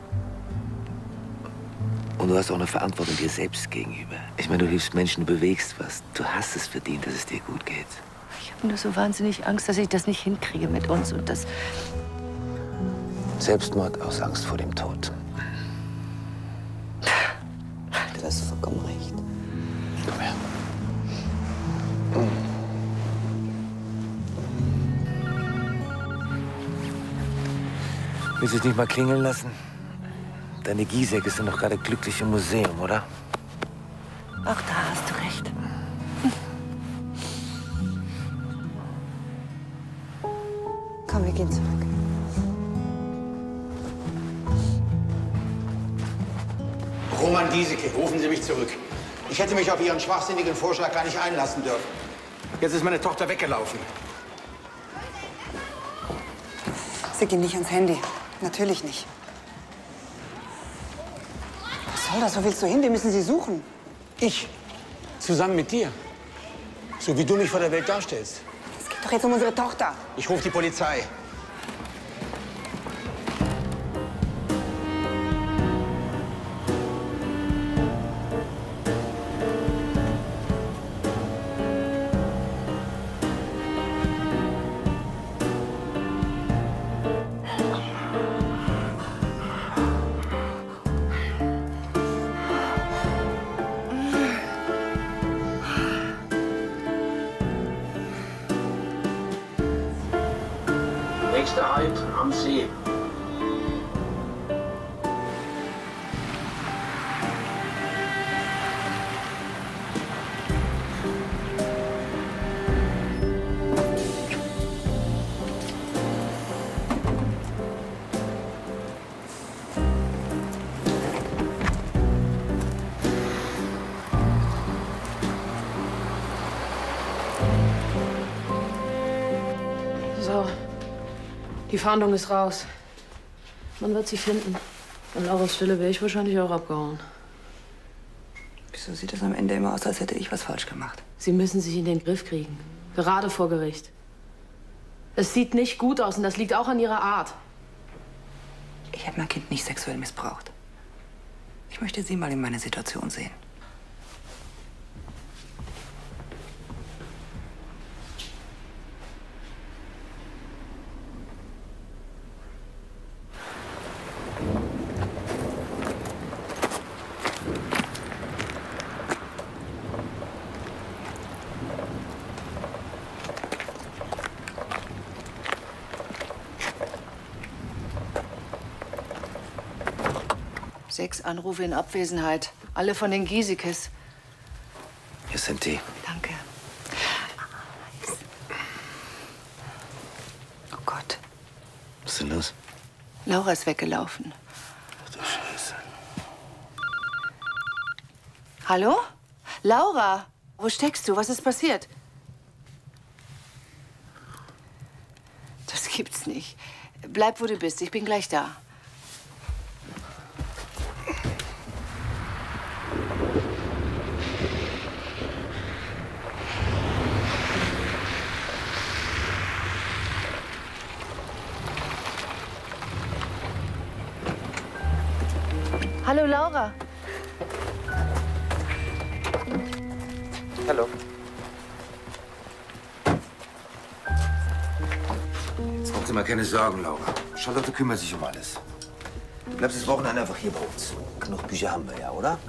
Und du hast auch eine Verantwortung dir selbst gegenüber. Ich meine, du hilfst Menschen, du bewegst was. Du hast es verdient, dass es dir gut geht. Ich habe nur so wahnsinnig Angst, dass ich das nicht hinkriege mit uns und das... Selbstmord aus Angst vor dem Tod. Du hast vollkommen recht. Komm her. Willst du es nicht mal klingeln lassen? Deine Giesecke sind doch gerade glücklich im Museum, oder? Ach, da hast du recht. Komm, wir gehen zurück. Roman Giesecke, rufen Sie mich zurück. Ich hätte mich auf Ihren schwachsinnigen Vorschlag gar nicht einlassen dürfen. Jetzt ist meine Tochter weggelaufen. Sie gehen nicht ans Handy. Natürlich nicht. Was soll das? Wo willst du hin? Wir müssen sie suchen. Ich? Zusammen mit dir? So wie du mich vor der Welt darstellst. Es geht doch jetzt um unsere Tochter. Ich rufe die Polizei. Nächster Halt am See. So. Die Fahndung ist raus. Man wird sie finden. An Lauras Stelle wäre ich wahrscheinlich auch abgehauen. Wieso sieht es am Ende immer aus, als hätte ich was falsch gemacht? Sie müssen sich in den Griff kriegen. Gerade vor Gericht. Es sieht nicht gut aus und das liegt auch an Ihrer Art. Ich hätte mein Kind nicht sexuell missbraucht. Ich möchte Sie mal in meine Situation sehen. Sechs Anrufe in Abwesenheit. Alle von den Giesecks. Hier sind die. Danke. Oh Gott. Was ist denn los? Laura ist weggelaufen. Ach du Scheiße. Hallo? Laura? Wo steckst du? Was ist passiert? Das gibt's nicht. Bleib, wo du bist. Ich bin gleich da. Hallo, Laura. Hallo. Jetzt macht dir mal keine Sorgen, Laura. Charlotte kümmert sich um alles. Du bleibst das Wochenende einfach hier bei uns. Genug Bücher haben wir ja, oder?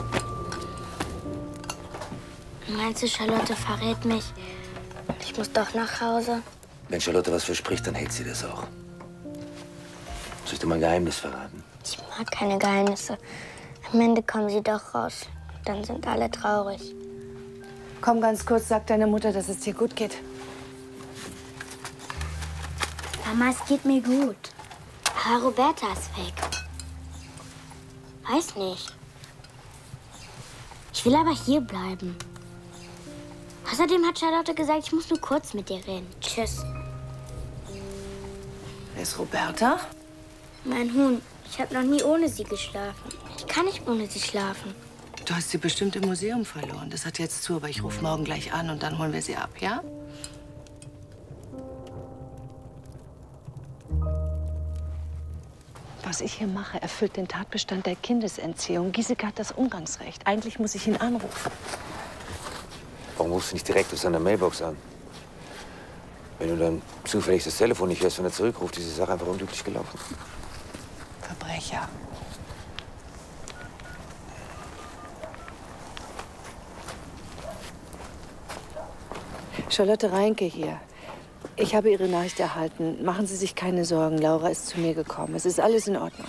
Meinst du, Charlotte verrät mich? Ich muss doch nach Hause. Wenn Charlotte was verspricht, dann hält sie das auch. Soll ich dir mal ein Geheimnis verraten? Ich mag keine Geheimnisse. Am Ende kommen sie doch raus. Dann sind alle traurig. Komm ganz kurz, sag deiner Mutter, dass es dir gut geht. Mama, es geht mir gut. Aber Roberta ist weg. Weiß nicht. Ich will aber hier bleiben. Außerdem hat Charlotte gesagt, ich muss nur kurz mit dir reden. Tschüss. Wer ist Roberta? Mein Huhn. Ich habe noch nie ohne sie geschlafen. Ich kann nicht ohne sie schlafen. Du hast sie bestimmt im Museum verloren. Das hat jetzt zu, aber ich rufe morgen gleich an und dann holen wir sie ab, ja? Was ich hier mache, erfüllt den Tatbestand der Kindesentziehung. Giesecke hat das Umgangsrecht. Eigentlich muss ich ihn anrufen. Warum rufst du nicht direkt aus seiner Mailbox an? Wenn du dann zufällig das Telefon nicht hörst, wenn er zurückruft, ist die Sache einfach unglücklich gelaufen. Verbrecher. Charlotte Reinke hier. Ich habe Ihre Nachricht erhalten. Machen Sie sich keine Sorgen. Laura ist zu mir gekommen. Es ist alles in Ordnung.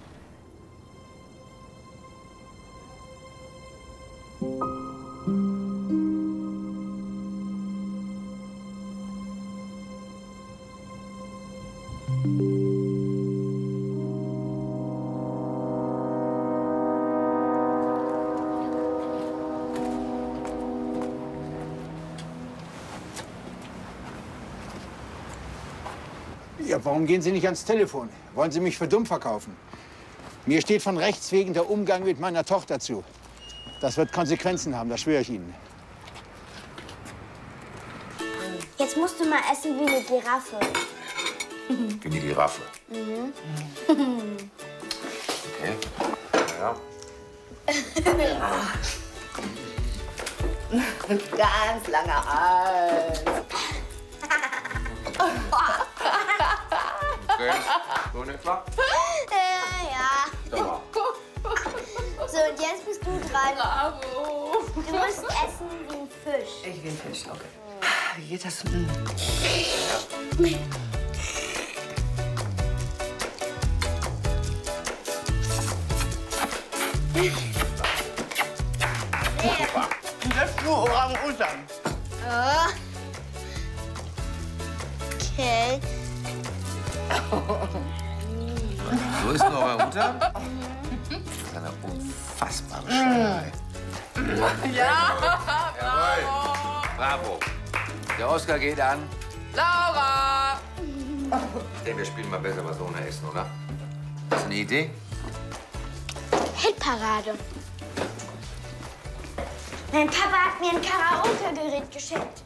Ja, warum gehen Sie nicht ans Telefon? Wollen Sie mich für dumm verkaufen? Mir steht von Rechts wegen der Umgang mit meiner Tochter zu. Das wird Konsequenzen haben, das schwöre ich Ihnen. Jetzt musst du mal essen wie eine Giraffe. Wie eine Giraffe. Mhm. Okay. Ja. Ganz langer Hals. Okay. So in etwa? Ja. Sag mal. So, und jetzt bist du dran. Bravo. Du musst essen wie ein Fisch. Ich will Fisch, okay. Wie geht das? Das ist nur Orang-Utan. Oh. Okay. So ist ein Orang-Utan? Das ist eine unfassbare Schweinerei. Ja, Jawohl. Bravo. Der Oscar geht an. Laura! Ich denke, wir spielen mal besser was ohne Essen, oder? Hast du eine Idee? Hitparade. Mein Papa hat mir ein Karaoke-Gerät geschenkt.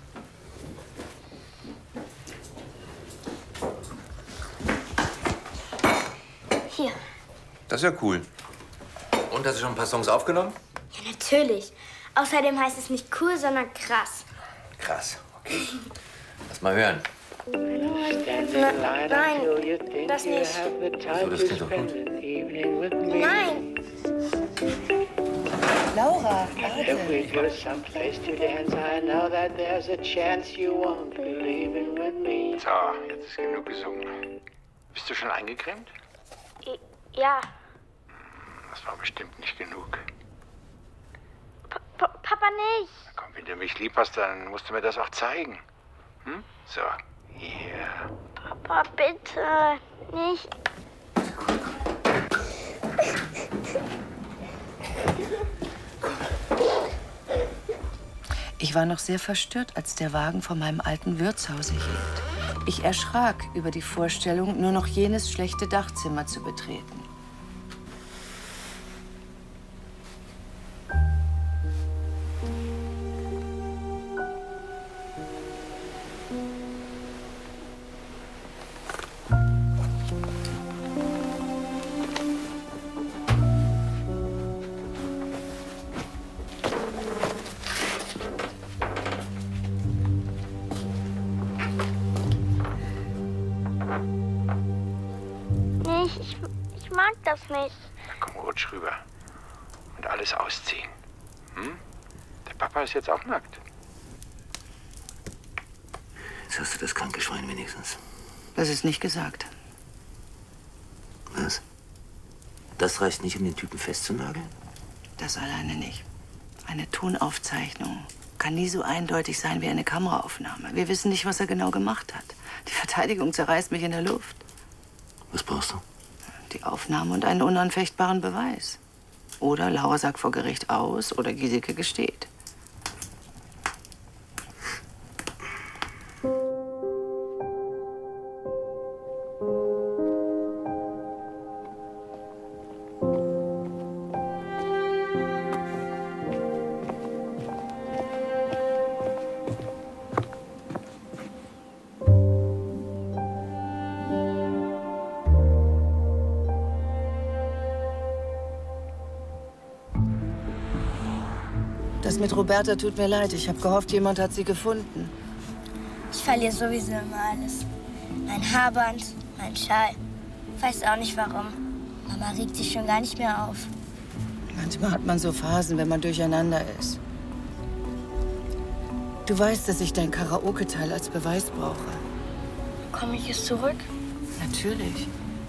Hier. Das ist ja cool. Und hast du schon ein paar Songs aufgenommen? Ja, natürlich. Außerdem heißt es nicht cool, sondern krass. Krass, okay. Lass mal hören. Nein, das nicht. So, das klingt doch gut. Nein. Laura, If we go someplace to dance, I know that there's a chance you won't be leaving with me. So, jetzt ist genug gesungen. Bist du schon eingecremt? Ja. Das war bestimmt nicht genug. Papa nicht. Komm, wenn du mich lieb hast, dann musst du mir das auch zeigen. Hm? So, hier. Papa, bitte. Nicht. Ich war noch sehr verstört, als der Wagen vor meinem alten Wirtshause hielt. Ich erschrak über die Vorstellung, nur noch jenes schlechte Dachzimmer zu betreten. Ich mag das nicht. Komm, rutsch rüber. Und alles ausziehen. Hm? Der Papa ist jetzt auch nackt. Jetzt hast du das kranke Schwein wenigstens. Das ist nicht gesagt. Was? Das reicht nicht, um den Typen festzunageln? Das alleine nicht. Eine Tonaufzeichnung kann nie so eindeutig sein wie eine Kameraaufnahme. Wir wissen nicht, was er genau gemacht hat. Die Verteidigung zerreißt mich in der Luft. Was brauchst du? Die Aufnahme und einen unanfechtbaren Beweis. Oder Laura sagt vor Gericht aus oder Giesecke gesteht. Das mit Roberta tut mir leid. Ich habe gehofft, jemand hat sie gefunden. Ich verliere sowieso immer alles. Mein Haarband, mein Schal. Weiß auch nicht warum. Mama regt sich schon gar nicht mehr auf. Manchmal hat man so Phasen, wenn man durcheinander ist. Du weißt, dass ich dein Karaoke-Teil als Beweis brauche. Komme ich es zurück? Natürlich.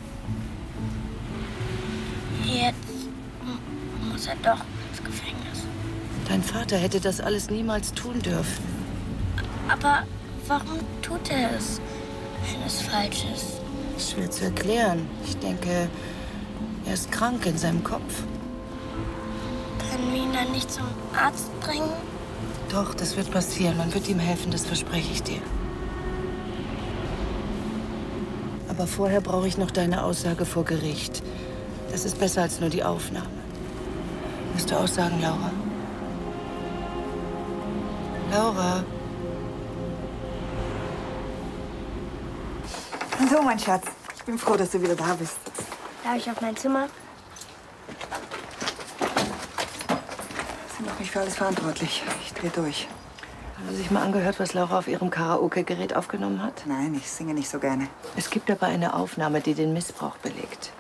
Jetzt muss er doch ins Gefängnis. Dein Vater hätte das alles niemals tun dürfen. Aber warum tut er es, wenn es falsch ist? Das ist schwer zu erklären. Ich denke, er ist krank in seinem Kopf. Können wir ihn dann nicht zum Arzt bringen? Doch, das wird passieren. Man wird ihm helfen, das verspreche ich dir. Aber vorher brauche ich noch deine Aussage vor Gericht. Das ist besser als nur die Aufnahme. Musst du aussagen, Laura? Laura. So, mein Schatz. Ich bin froh, dass du wieder da bist. Darf ich auf mein Zimmer? Sie macht mich für alles verantwortlich. Ich drehe durch. Haben Sie sich mal angehört, was Laura auf ihrem Karaoke-Gerät aufgenommen hat? Nein, ich singe nicht so gerne. Es gibt aber eine Aufnahme, die den Missbrauch belegt.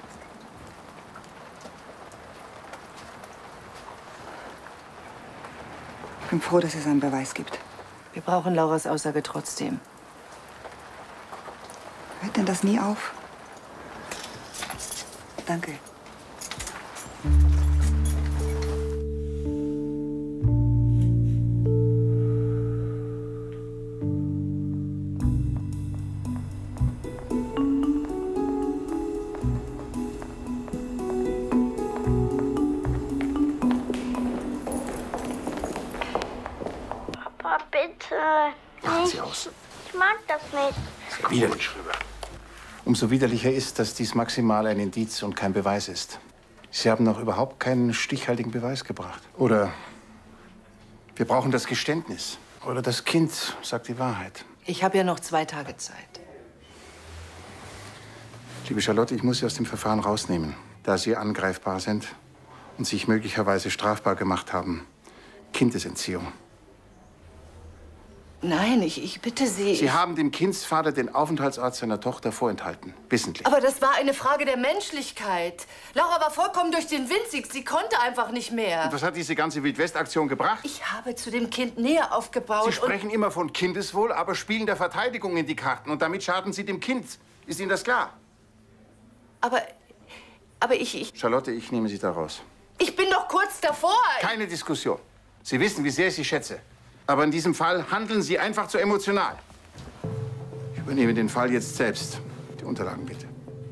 Ich bin froh, dass es einen Beweis gibt. Wir brauchen Lauras Aussage trotzdem. Hört denn das nie auf? Danke. Papa, bitte. Machen Sie aus. Ich mag das nicht. Widerlich rüber. Umso widerlicher ist, dass dies maximal ein Indiz und kein Beweis ist. Sie haben noch überhaupt keinen stichhaltigen Beweis gebracht. Oder wir brauchen das Geständnis. Oder das Kind sagt die Wahrheit. Ich habe ja noch 2 Tage Zeit. Liebe Charlotte, ich muss Sie aus dem Verfahren rausnehmen, da Sie angreifbar sind und sich möglicherweise strafbar gemacht haben. Kindesentziehung. Nein, ich bitte Sie. Sie haben dem Kindsvater den Aufenthaltsort seiner Tochter vorenthalten. Wissentlich. Aber das war eine Frage der Menschlichkeit. Laura war vollkommen durch den Wind. Sie konnte einfach nicht mehr. Und was hat diese ganze Wildwest-Aktion gebracht? Ich habe zu dem Kind Nähe aufgebaut. Sie sprechen immer von Kindeswohl, aber spielen der Verteidigung in die Karten. Und damit schaden Sie dem Kind. Ist Ihnen das klar? Aber ich... Charlotte, ich nehme Sie da raus. Ich bin doch kurz davor. Keine Diskussion. Sie wissen, wie sehr ich Sie schätze. Aber in diesem Fall handeln Sie einfach zu emotional. Ich übernehme den Fall jetzt selbst. Die Unterlagen bitte.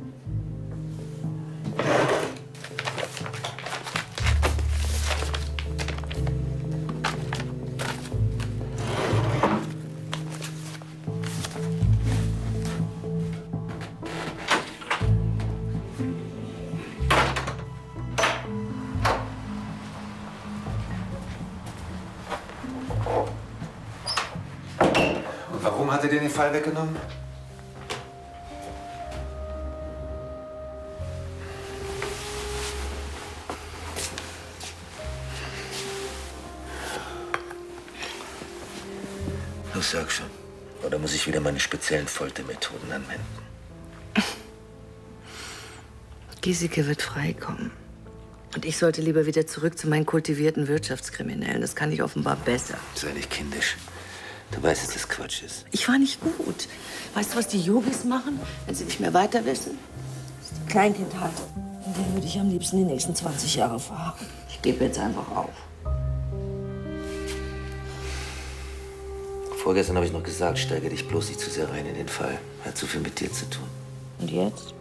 Warum hat er dir den Fall weggenommen? Los, sag schon. Oder muss ich wieder meine speziellen Foltermethoden anwenden? Giesecke wird freikommen. Und ich sollte lieber wieder zurück zu meinen kultivierten Wirtschaftskriminellen. Das kann ich offenbar besser. Sei nicht kindisch. Du weißt, dass das Quatsch ist. Ich war nicht gut. Weißt du, was die Yogis machen, wenn sie nicht mehr weiter wissen? Die Kleinkindhaltung. Den würde ich am liebsten die nächsten 20 Jahre fahren. Ich gebe jetzt einfach auf. Vorgestern habe ich noch gesagt, steige dich bloß nicht zu sehr rein in den Fall. Hat zu viel mit dir zu tun. Und jetzt?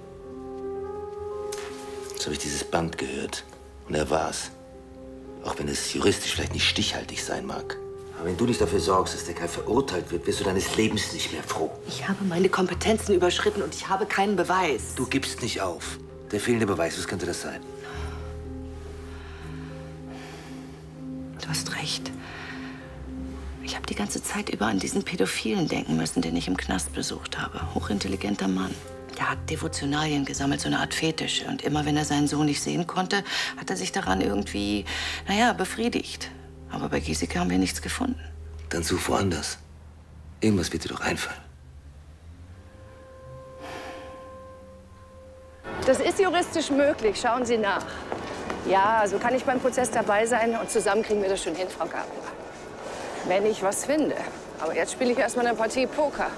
Jetzt habe ich dieses Band gehört. Und er war's. Auch wenn es juristisch vielleicht nicht stichhaltig sein mag. Aber wenn du nicht dafür sorgst, dass der Kerl verurteilt wird, wirst du deines Lebens nicht mehr froh. Ich habe meine Kompetenzen überschritten und ich habe keinen Beweis. Du gibst nicht auf. Der fehlende Beweis, was könnte das sein? Du hast recht. Ich habe die ganze Zeit über an diesen Pädophilen denken müssen, den ich im Knast besucht habe. Hochintelligenter Mann. Der hat Devotionalien gesammelt, so eine Art Fetische. Und immer wenn er seinen Sohn nicht sehen konnte, hat er sich daran irgendwie, naja, befriedigt. Aber bei Giesecke haben wir nichts gefunden. Dann such woanders. Irgendwas wird dir doch einfallen. Das ist juristisch möglich. Schauen Sie nach. Ja, so kann ich beim Prozess dabei sein und zusammen kriegen wir das schon hin, Frau Gabler. Wenn ich was finde. Aber jetzt spiele ich erstmal eine Partie Poker.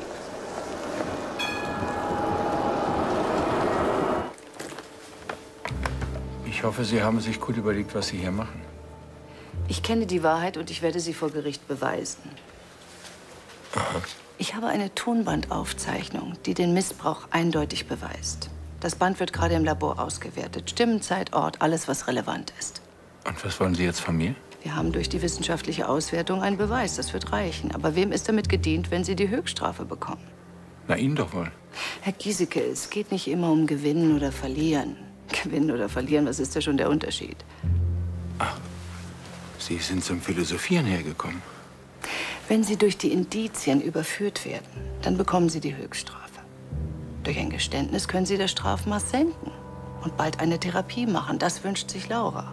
Ich hoffe, Sie haben sich gut überlegt, was Sie hier machen. Ich kenne die Wahrheit und ich werde sie vor Gericht beweisen. Aha. Ich habe eine Tonbandaufzeichnung, die den Missbrauch eindeutig beweist. Das Band wird gerade im Labor ausgewertet. Stimmen, Zeit, Ort, alles, was relevant ist. Und was wollen Sie jetzt von mir? Wir haben durch die wissenschaftliche Auswertung einen Beweis. Das wird reichen. Aber wem ist damit gedient, wenn Sie die Höchststrafe bekommen? Na, Ihnen doch wohl. Herr Giesecke, es geht nicht immer um Gewinnen oder Verlieren. Gewinnen oder Verlieren, was ist da schon der Unterschied? Ach, Sie sind zum Philosophieren hergekommen. Wenn Sie durch die Indizien überführt werden, dann bekommen Sie die Höchststrafe. Durch ein Geständnis können Sie das Strafmaß senken und bald eine Therapie machen. Das wünscht sich Laura.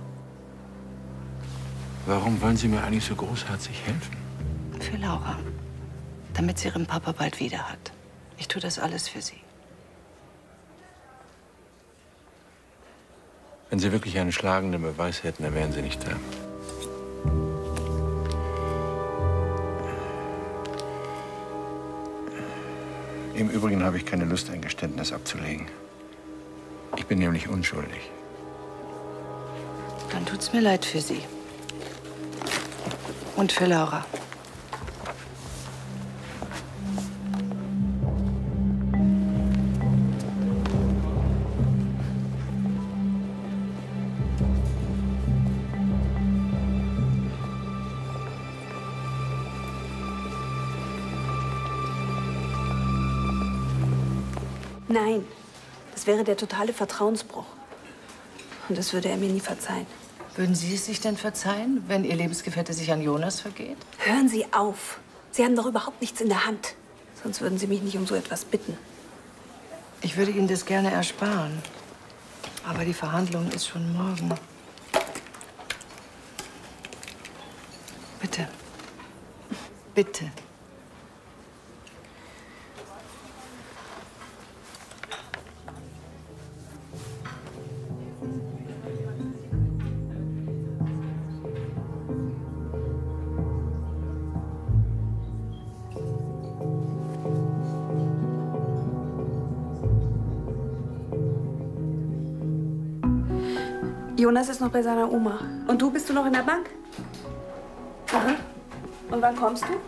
Warum wollen Sie mir eigentlich so großherzig helfen? Für Laura. Damit sie ihren Papa bald wieder hat. Ich tue das alles für sie. Wenn Sie wirklich einen schlagenden Beweis hätten, dann wären Sie nicht da. Im Übrigen habe ich keine Lust, ein Geständnis abzulegen. Ich bin nämlich unschuldig. Dann tut's mir leid für Sie. Und für Laura. Nein, das wäre der totale Vertrauensbruch. Und das würde er mir nie verzeihen. Würden Sie es sich denn verzeihen, wenn Ihr Lebensgefährte sich an Jonas vergeht? Hören Sie auf. Sie haben doch überhaupt nichts in der Hand. Sonst würden Sie mich nicht um so etwas bitten. Ich würde Ihnen das gerne ersparen. Aber die Verhandlung ist schon morgen. Bitte. Bitte. Jonas ist noch bei seiner Oma. Und du, bist du noch in der Bank? Aha. Und wann kommst du?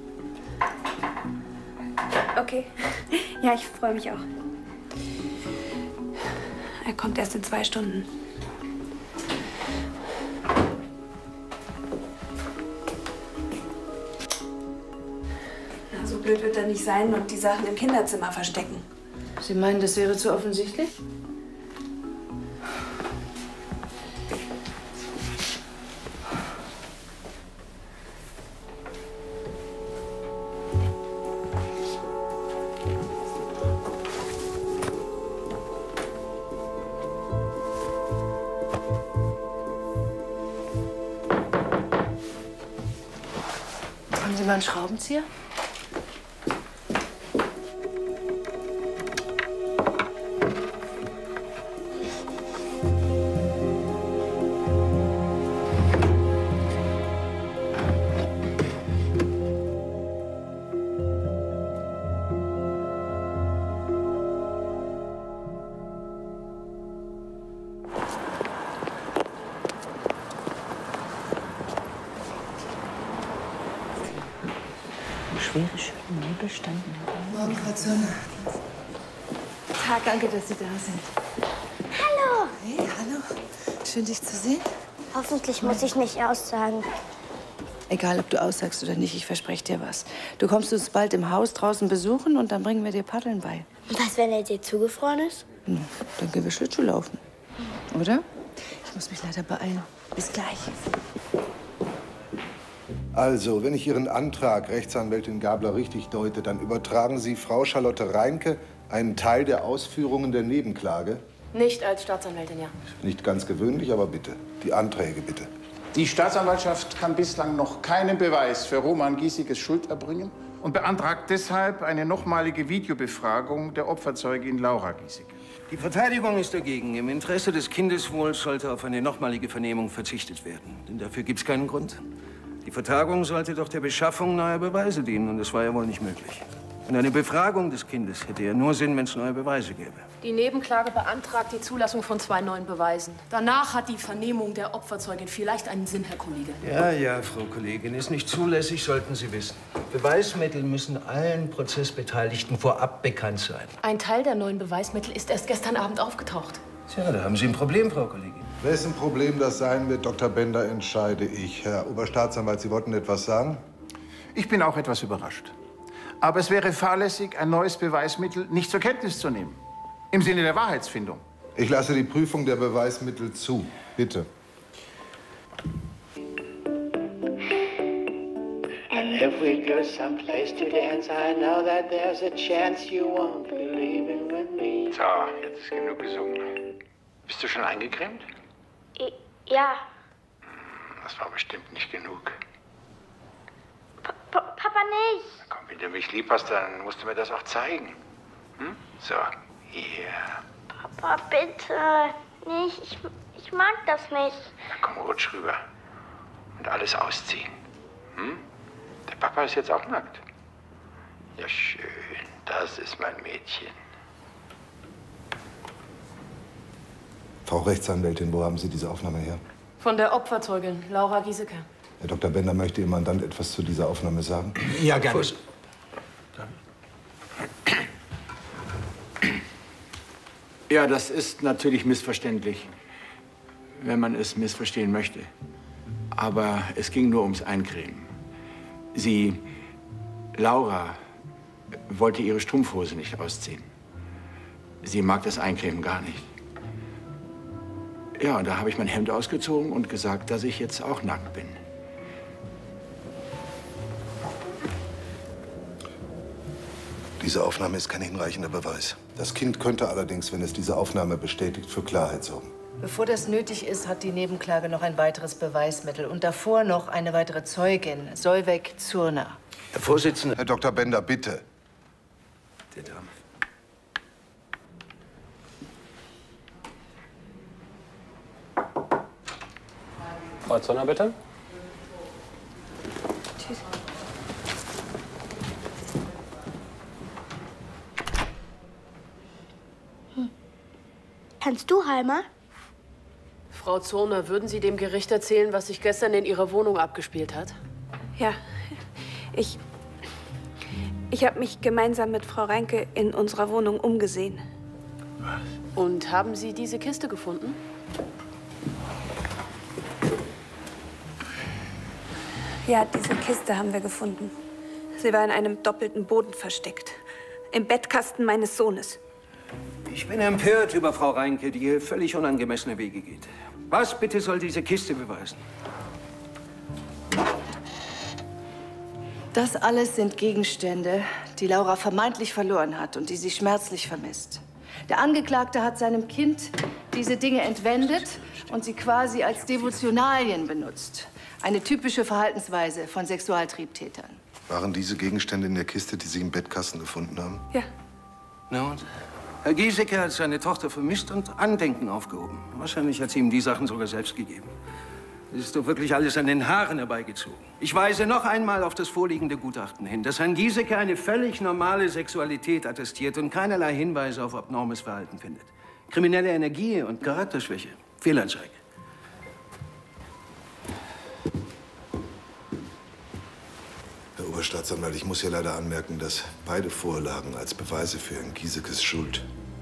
Okay. Ja, ich freue mich auch. Er kommt erst in 2 Stunden. Na, so blöd wird er nicht sein und die Sachen im Kinderzimmer verstecken. Sie meinen, das wäre zu offensichtlich? Haben Sie mal einen Schraubenzieher? schwere, schöne Nebelstanden. Morgen, Frau Zürner. Tag, danke, dass Sie da sind. Hallo. Hey, hallo. Schön, dich zu sehen. Hoffentlich muss ich nicht aussagen. Egal, ob du aussagst oder nicht, ich verspreche dir was. Du kommst uns bald im Haus draußen besuchen und dann bringen wir dir Paddeln bei. Und was, wenn er dir zugefroren ist? Dann gehen wir Schlittschuh laufen. Oder? Ich muss mich leider beeilen. Bis gleich. Also, wenn ich Ihren Antrag, Rechtsanwältin Gabler, richtig deute, dann übertragen Sie Frau Charlotte Reinke einen Teil der Ausführungen der Nebenklage. Nicht als Staatsanwältin, ja. Nicht ganz gewöhnlich, aber bitte. Die Anträge, bitte. Die Staatsanwaltschaft kann bislang noch keinen Beweis für Roman Gieseckes Schuld erbringen und beantragt deshalb eine nochmalige Videobefragung der Opferzeugin Laura Giesecke. Die Verteidigung ist dagegen. Im Interesse des Kindeswohls sollte auf eine nochmalige Vernehmung verzichtet werden. Denn dafür gibt es keinen Grund. Die Vertagung sollte doch der Beschaffung neuer Beweise dienen, und das war ja wohl nicht möglich. Und eine Befragung des Kindes hätte ja nur Sinn, wenn es neue Beweise gäbe. Die Nebenklage beantragt die Zulassung von 2 neuen Beweisen. Danach hat die Vernehmung der Opferzeugin vielleicht einen Sinn, Herr Kollege. Ja, Frau Kollegin, ist nicht zulässig, sollten Sie wissen. Beweismittel müssen allen Prozessbeteiligten vorab bekannt sein. Ein Teil der neuen Beweismittel ist erst gestern Abend aufgetaucht. Tja, da haben Sie ein Problem, Frau Kollegin. Wessen Problem das sein wird, Dr. Bender, entscheide ich. Herr Oberstaatsanwalt, Sie wollten etwas sagen? Ich bin auch etwas überrascht. Aber es wäre fahrlässig, ein neues Beweismittel nicht zur Kenntnis zu nehmen. Im Sinne der Wahrheitsfindung. Ich lasse die Prüfung der Beweismittel zu. Bitte. And if we go someplace to dance, I know that there's a chance you won't be leaving with me. So, jetzt ist genug gesungen. Bist du schon eingecremt? Ja. Das war bestimmt nicht genug. Papa nicht. Komm, wenn du mich lieb hast, dann musst du mir das auch zeigen. Hm? So, hier. Papa, bitte. Nicht. Ich mag das nicht. Na komm, rutsch rüber. Und alles ausziehen. Hm? Der Papa ist jetzt auch nackt. Ja, schön. Das ist mein Mädchen. Frau Rechtsanwältin, wo haben Sie diese Aufnahme her? Von der Opferzeugin, Laura Giesecke. Herr Dr. Bender, möchte Ihr Mandant etwas zu dieser Aufnahme sagen? Ja, gerne. Ja, das ist natürlich missverständlich, wenn man es missverstehen möchte. Aber es ging nur ums Eincremen. Laura, wollte ihre Strumpfhose nicht ausziehen. Sie mag das Eincremen gar nicht. Ja, und da habe ich mein Hemd ausgezogen und gesagt, dass ich jetzt auch nackt bin. Diese Aufnahme ist kein hinreichender Beweis. Das Kind könnte allerdings, wenn es diese Aufnahme bestätigt, für Klarheit sorgen. Bevor das nötig ist, hat die Nebenklage noch ein weiteres Beweismittel. Und davor noch eine weitere Zeugin, Solveig Zürner. Herr Vorsitzender. Herr Dr. Bender, bitte. Der Dame. Frau Zürner, bitte. Tschüss. Kannst du, Halmer? Frau Zürner, würden Sie dem Gericht erzählen, was sich gestern in Ihrer Wohnung abgespielt hat? Ja, ich habe mich gemeinsam mit Frau Reinke in unserer Wohnung umgesehen. Und haben Sie diese Kiste gefunden? Ja, diese Kiste haben wir gefunden. Sie war in einem doppelten Boden versteckt. Im Bettkasten meines Sohnes. Ich bin empört über Frau Reinke, die hier völlig unangemessene Wege geht. Was bitte soll diese Kiste beweisen? Das alles sind Gegenstände, die Laura vermeintlich verloren hat und die sie schmerzlich vermisst. Der Angeklagte hat seinem Kind diese Dinge entwendet und sie quasi als Devotionalien benutzt. Eine typische Verhaltensweise von Sexualtriebtätern. Waren diese Gegenstände in der Kiste, die Sie im Bettkasten gefunden haben? Ja. Na und? Herr Giesecke hat seine Tochter vermisst und Andenken aufgehoben. Wahrscheinlich hat sie ihm die Sachen sogar selbst gegeben. Das ist doch wirklich alles an den Haaren herbeigezogen. Ich weise noch einmal auf das vorliegende Gutachten hin, dass Herrn Giesecke eine völlig normale Sexualität attestiert und keinerlei Hinweise auf abnormes Verhalten findet. Kriminelle Energie und Charakterschwäche. Fehlanzeige. Herr Oberstaatsanwalt, ich muss hier leider anmerken, dass beide Vorlagen als Beweise für Herrn Giesekes Schuld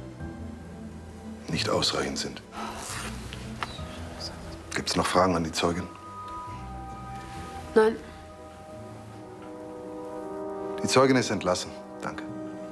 nicht ausreichend sind. Gibt es noch Fragen an die Zeugin? Nein. Die Zeugin ist entlassen. Danke.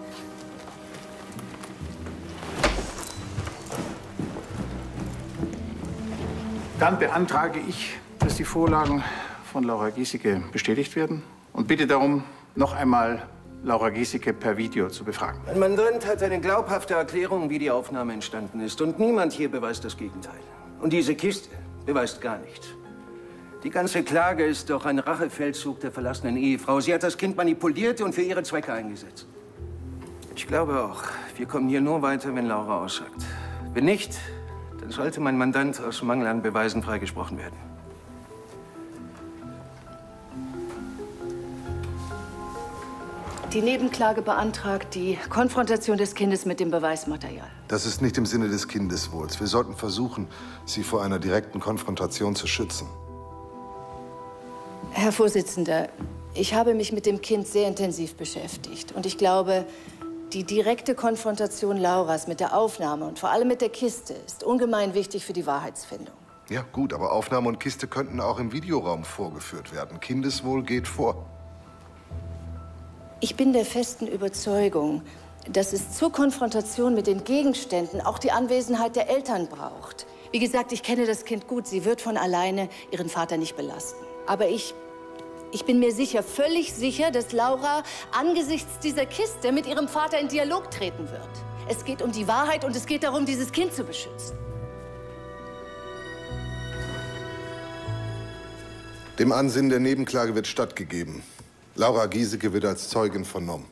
Dann beantrage ich, dass die Vorlagen von Laura Giesecke bestätigt werden und bitte darum, noch einmal Laura Giesecke per Video zu befragen. Mein Mandant hat eine glaubhafte Erklärung, wie die Aufnahme entstanden ist. Und niemand hier beweist das Gegenteil. Und diese Kiste beweist gar nichts. Die ganze Klage ist doch ein Rachefeldzug der verlassenen Ehefrau. Sie hat das Kind manipuliert und für ihre Zwecke eingesetzt. Ich glaube auch, wir kommen hier nur weiter, wenn Laura aussagt. Wenn nicht, dann sollte mein Mandant aus Mangel an Beweisen freigesprochen werden. Die Nebenklage beantragt die Konfrontation des Kindes mit dem Beweismaterial. Das ist nicht im Sinne des Kindeswohls. Wir sollten versuchen, sie vor einer direkten Konfrontation zu schützen. Herr Vorsitzender, ich habe mich mit dem Kind sehr intensiv beschäftigt. Und ich glaube, die direkte Konfrontation Lauras mit der Aufnahme und vor allem mit der Kiste ist ungemein wichtig für die Wahrheitsfindung. Ja, gut, aber Aufnahme und Kiste könnten auch im Videoraum vorgeführt werden. Kindeswohl geht vor. Ich bin der festen Überzeugung, dass es zur Konfrontation mit den Gegenständen auch die Anwesenheit der Eltern braucht. Wie gesagt, ich kenne das Kind gut. Sie wird von alleine ihren Vater nicht belasten. Aber ich bin mir sicher, völlig sicher, dass Laura angesichts dieser Kiste mit ihrem Vater in Dialog treten wird. Es geht um die Wahrheit und es geht darum, dieses Kind zu beschützen. Dem Ansinnen der Nebenklage wird stattgegeben. Laura Giesecke wird als Zeugin vernommen.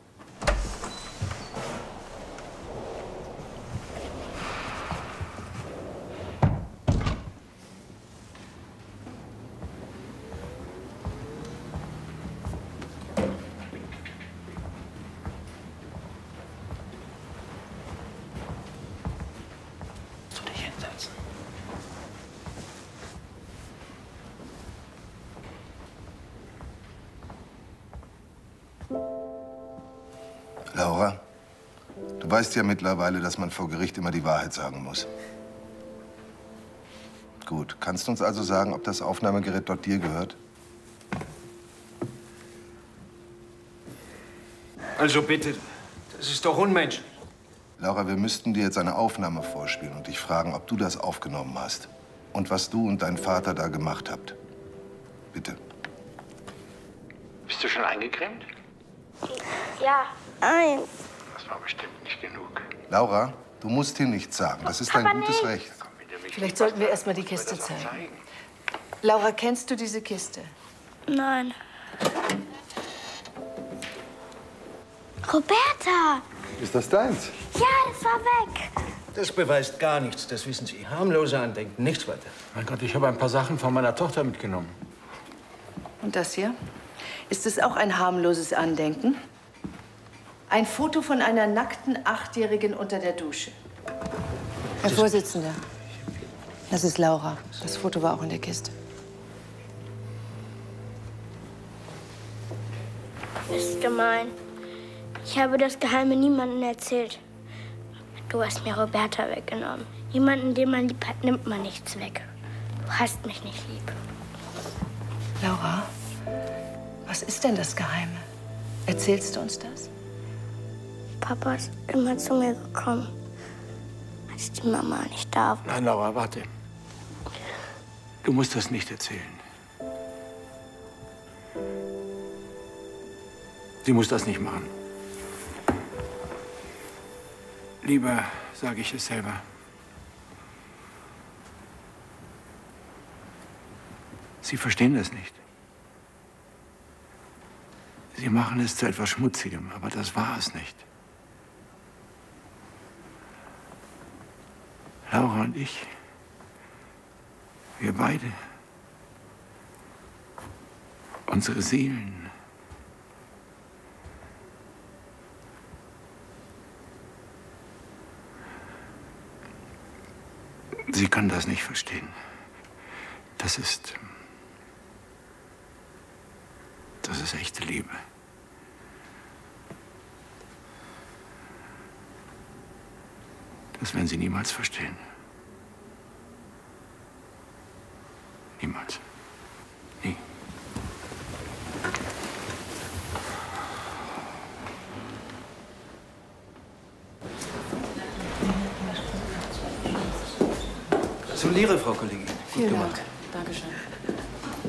Laura, du weißt ja mittlerweile, dass man vor Gericht immer die Wahrheit sagen muss. Gut, kannst du uns also sagen, ob das Aufnahmegerät dort dir gehört? Also bitte, das ist doch unmenschlich. Laura, wir müssten dir jetzt eine Aufnahme vorspielen und dich fragen, ob du das aufgenommen hast. Und was du und dein Vater da gemacht habt. Bitte. Bist du schon eingecremt? Ja, eins. Das war bestimmt nicht genug. Laura, du musst hier nichts sagen. Das ist dein gutes Recht. Vielleicht sollten wir erst mal die Kiste zeigen. Laura, kennst du diese Kiste? Nein. Roberta! Ist das deins? Ja, das war weg. Das beweist gar nichts, das wissen Sie. Harmlose Andenken, nichts weiter. Mein Gott, ich habe ein paar Sachen von meiner Tochter mitgenommen. Und das hier? Ist es auch ein harmloses Andenken? Ein Foto von einer nackten Achtjährigen unter der Dusche. Herr Vorsitzender, das ist Laura. Das Foto war auch in der Kiste. Das ist gemein. Ich habe das Geheime niemandem erzählt. Du hast mir Roberta weggenommen. Jemanden, den man lieb hat, nimmt man nichts weg. Du hast mich nicht lieb. Laura, was ist denn das Geheime? Erzählst du uns das? Papa ist immer zu mir gekommen, als die Mama nicht da war. Nein, Laura, warte. Du musst das nicht erzählen. Sie muss das nicht machen. Lieber sage ich es selber. Sie verstehen das nicht. Sie machen es zu etwas Schmutzigem, aber das war es nicht. Laura und ich, wir beide, unsere Seelen, Sie können das nicht verstehen. Das ist echte Liebe. Das werden Sie niemals verstehen. Niemals. Nie. Zur Lehre, Frau Kollegin. Gut Vielen gemacht. Dank. Dankeschön.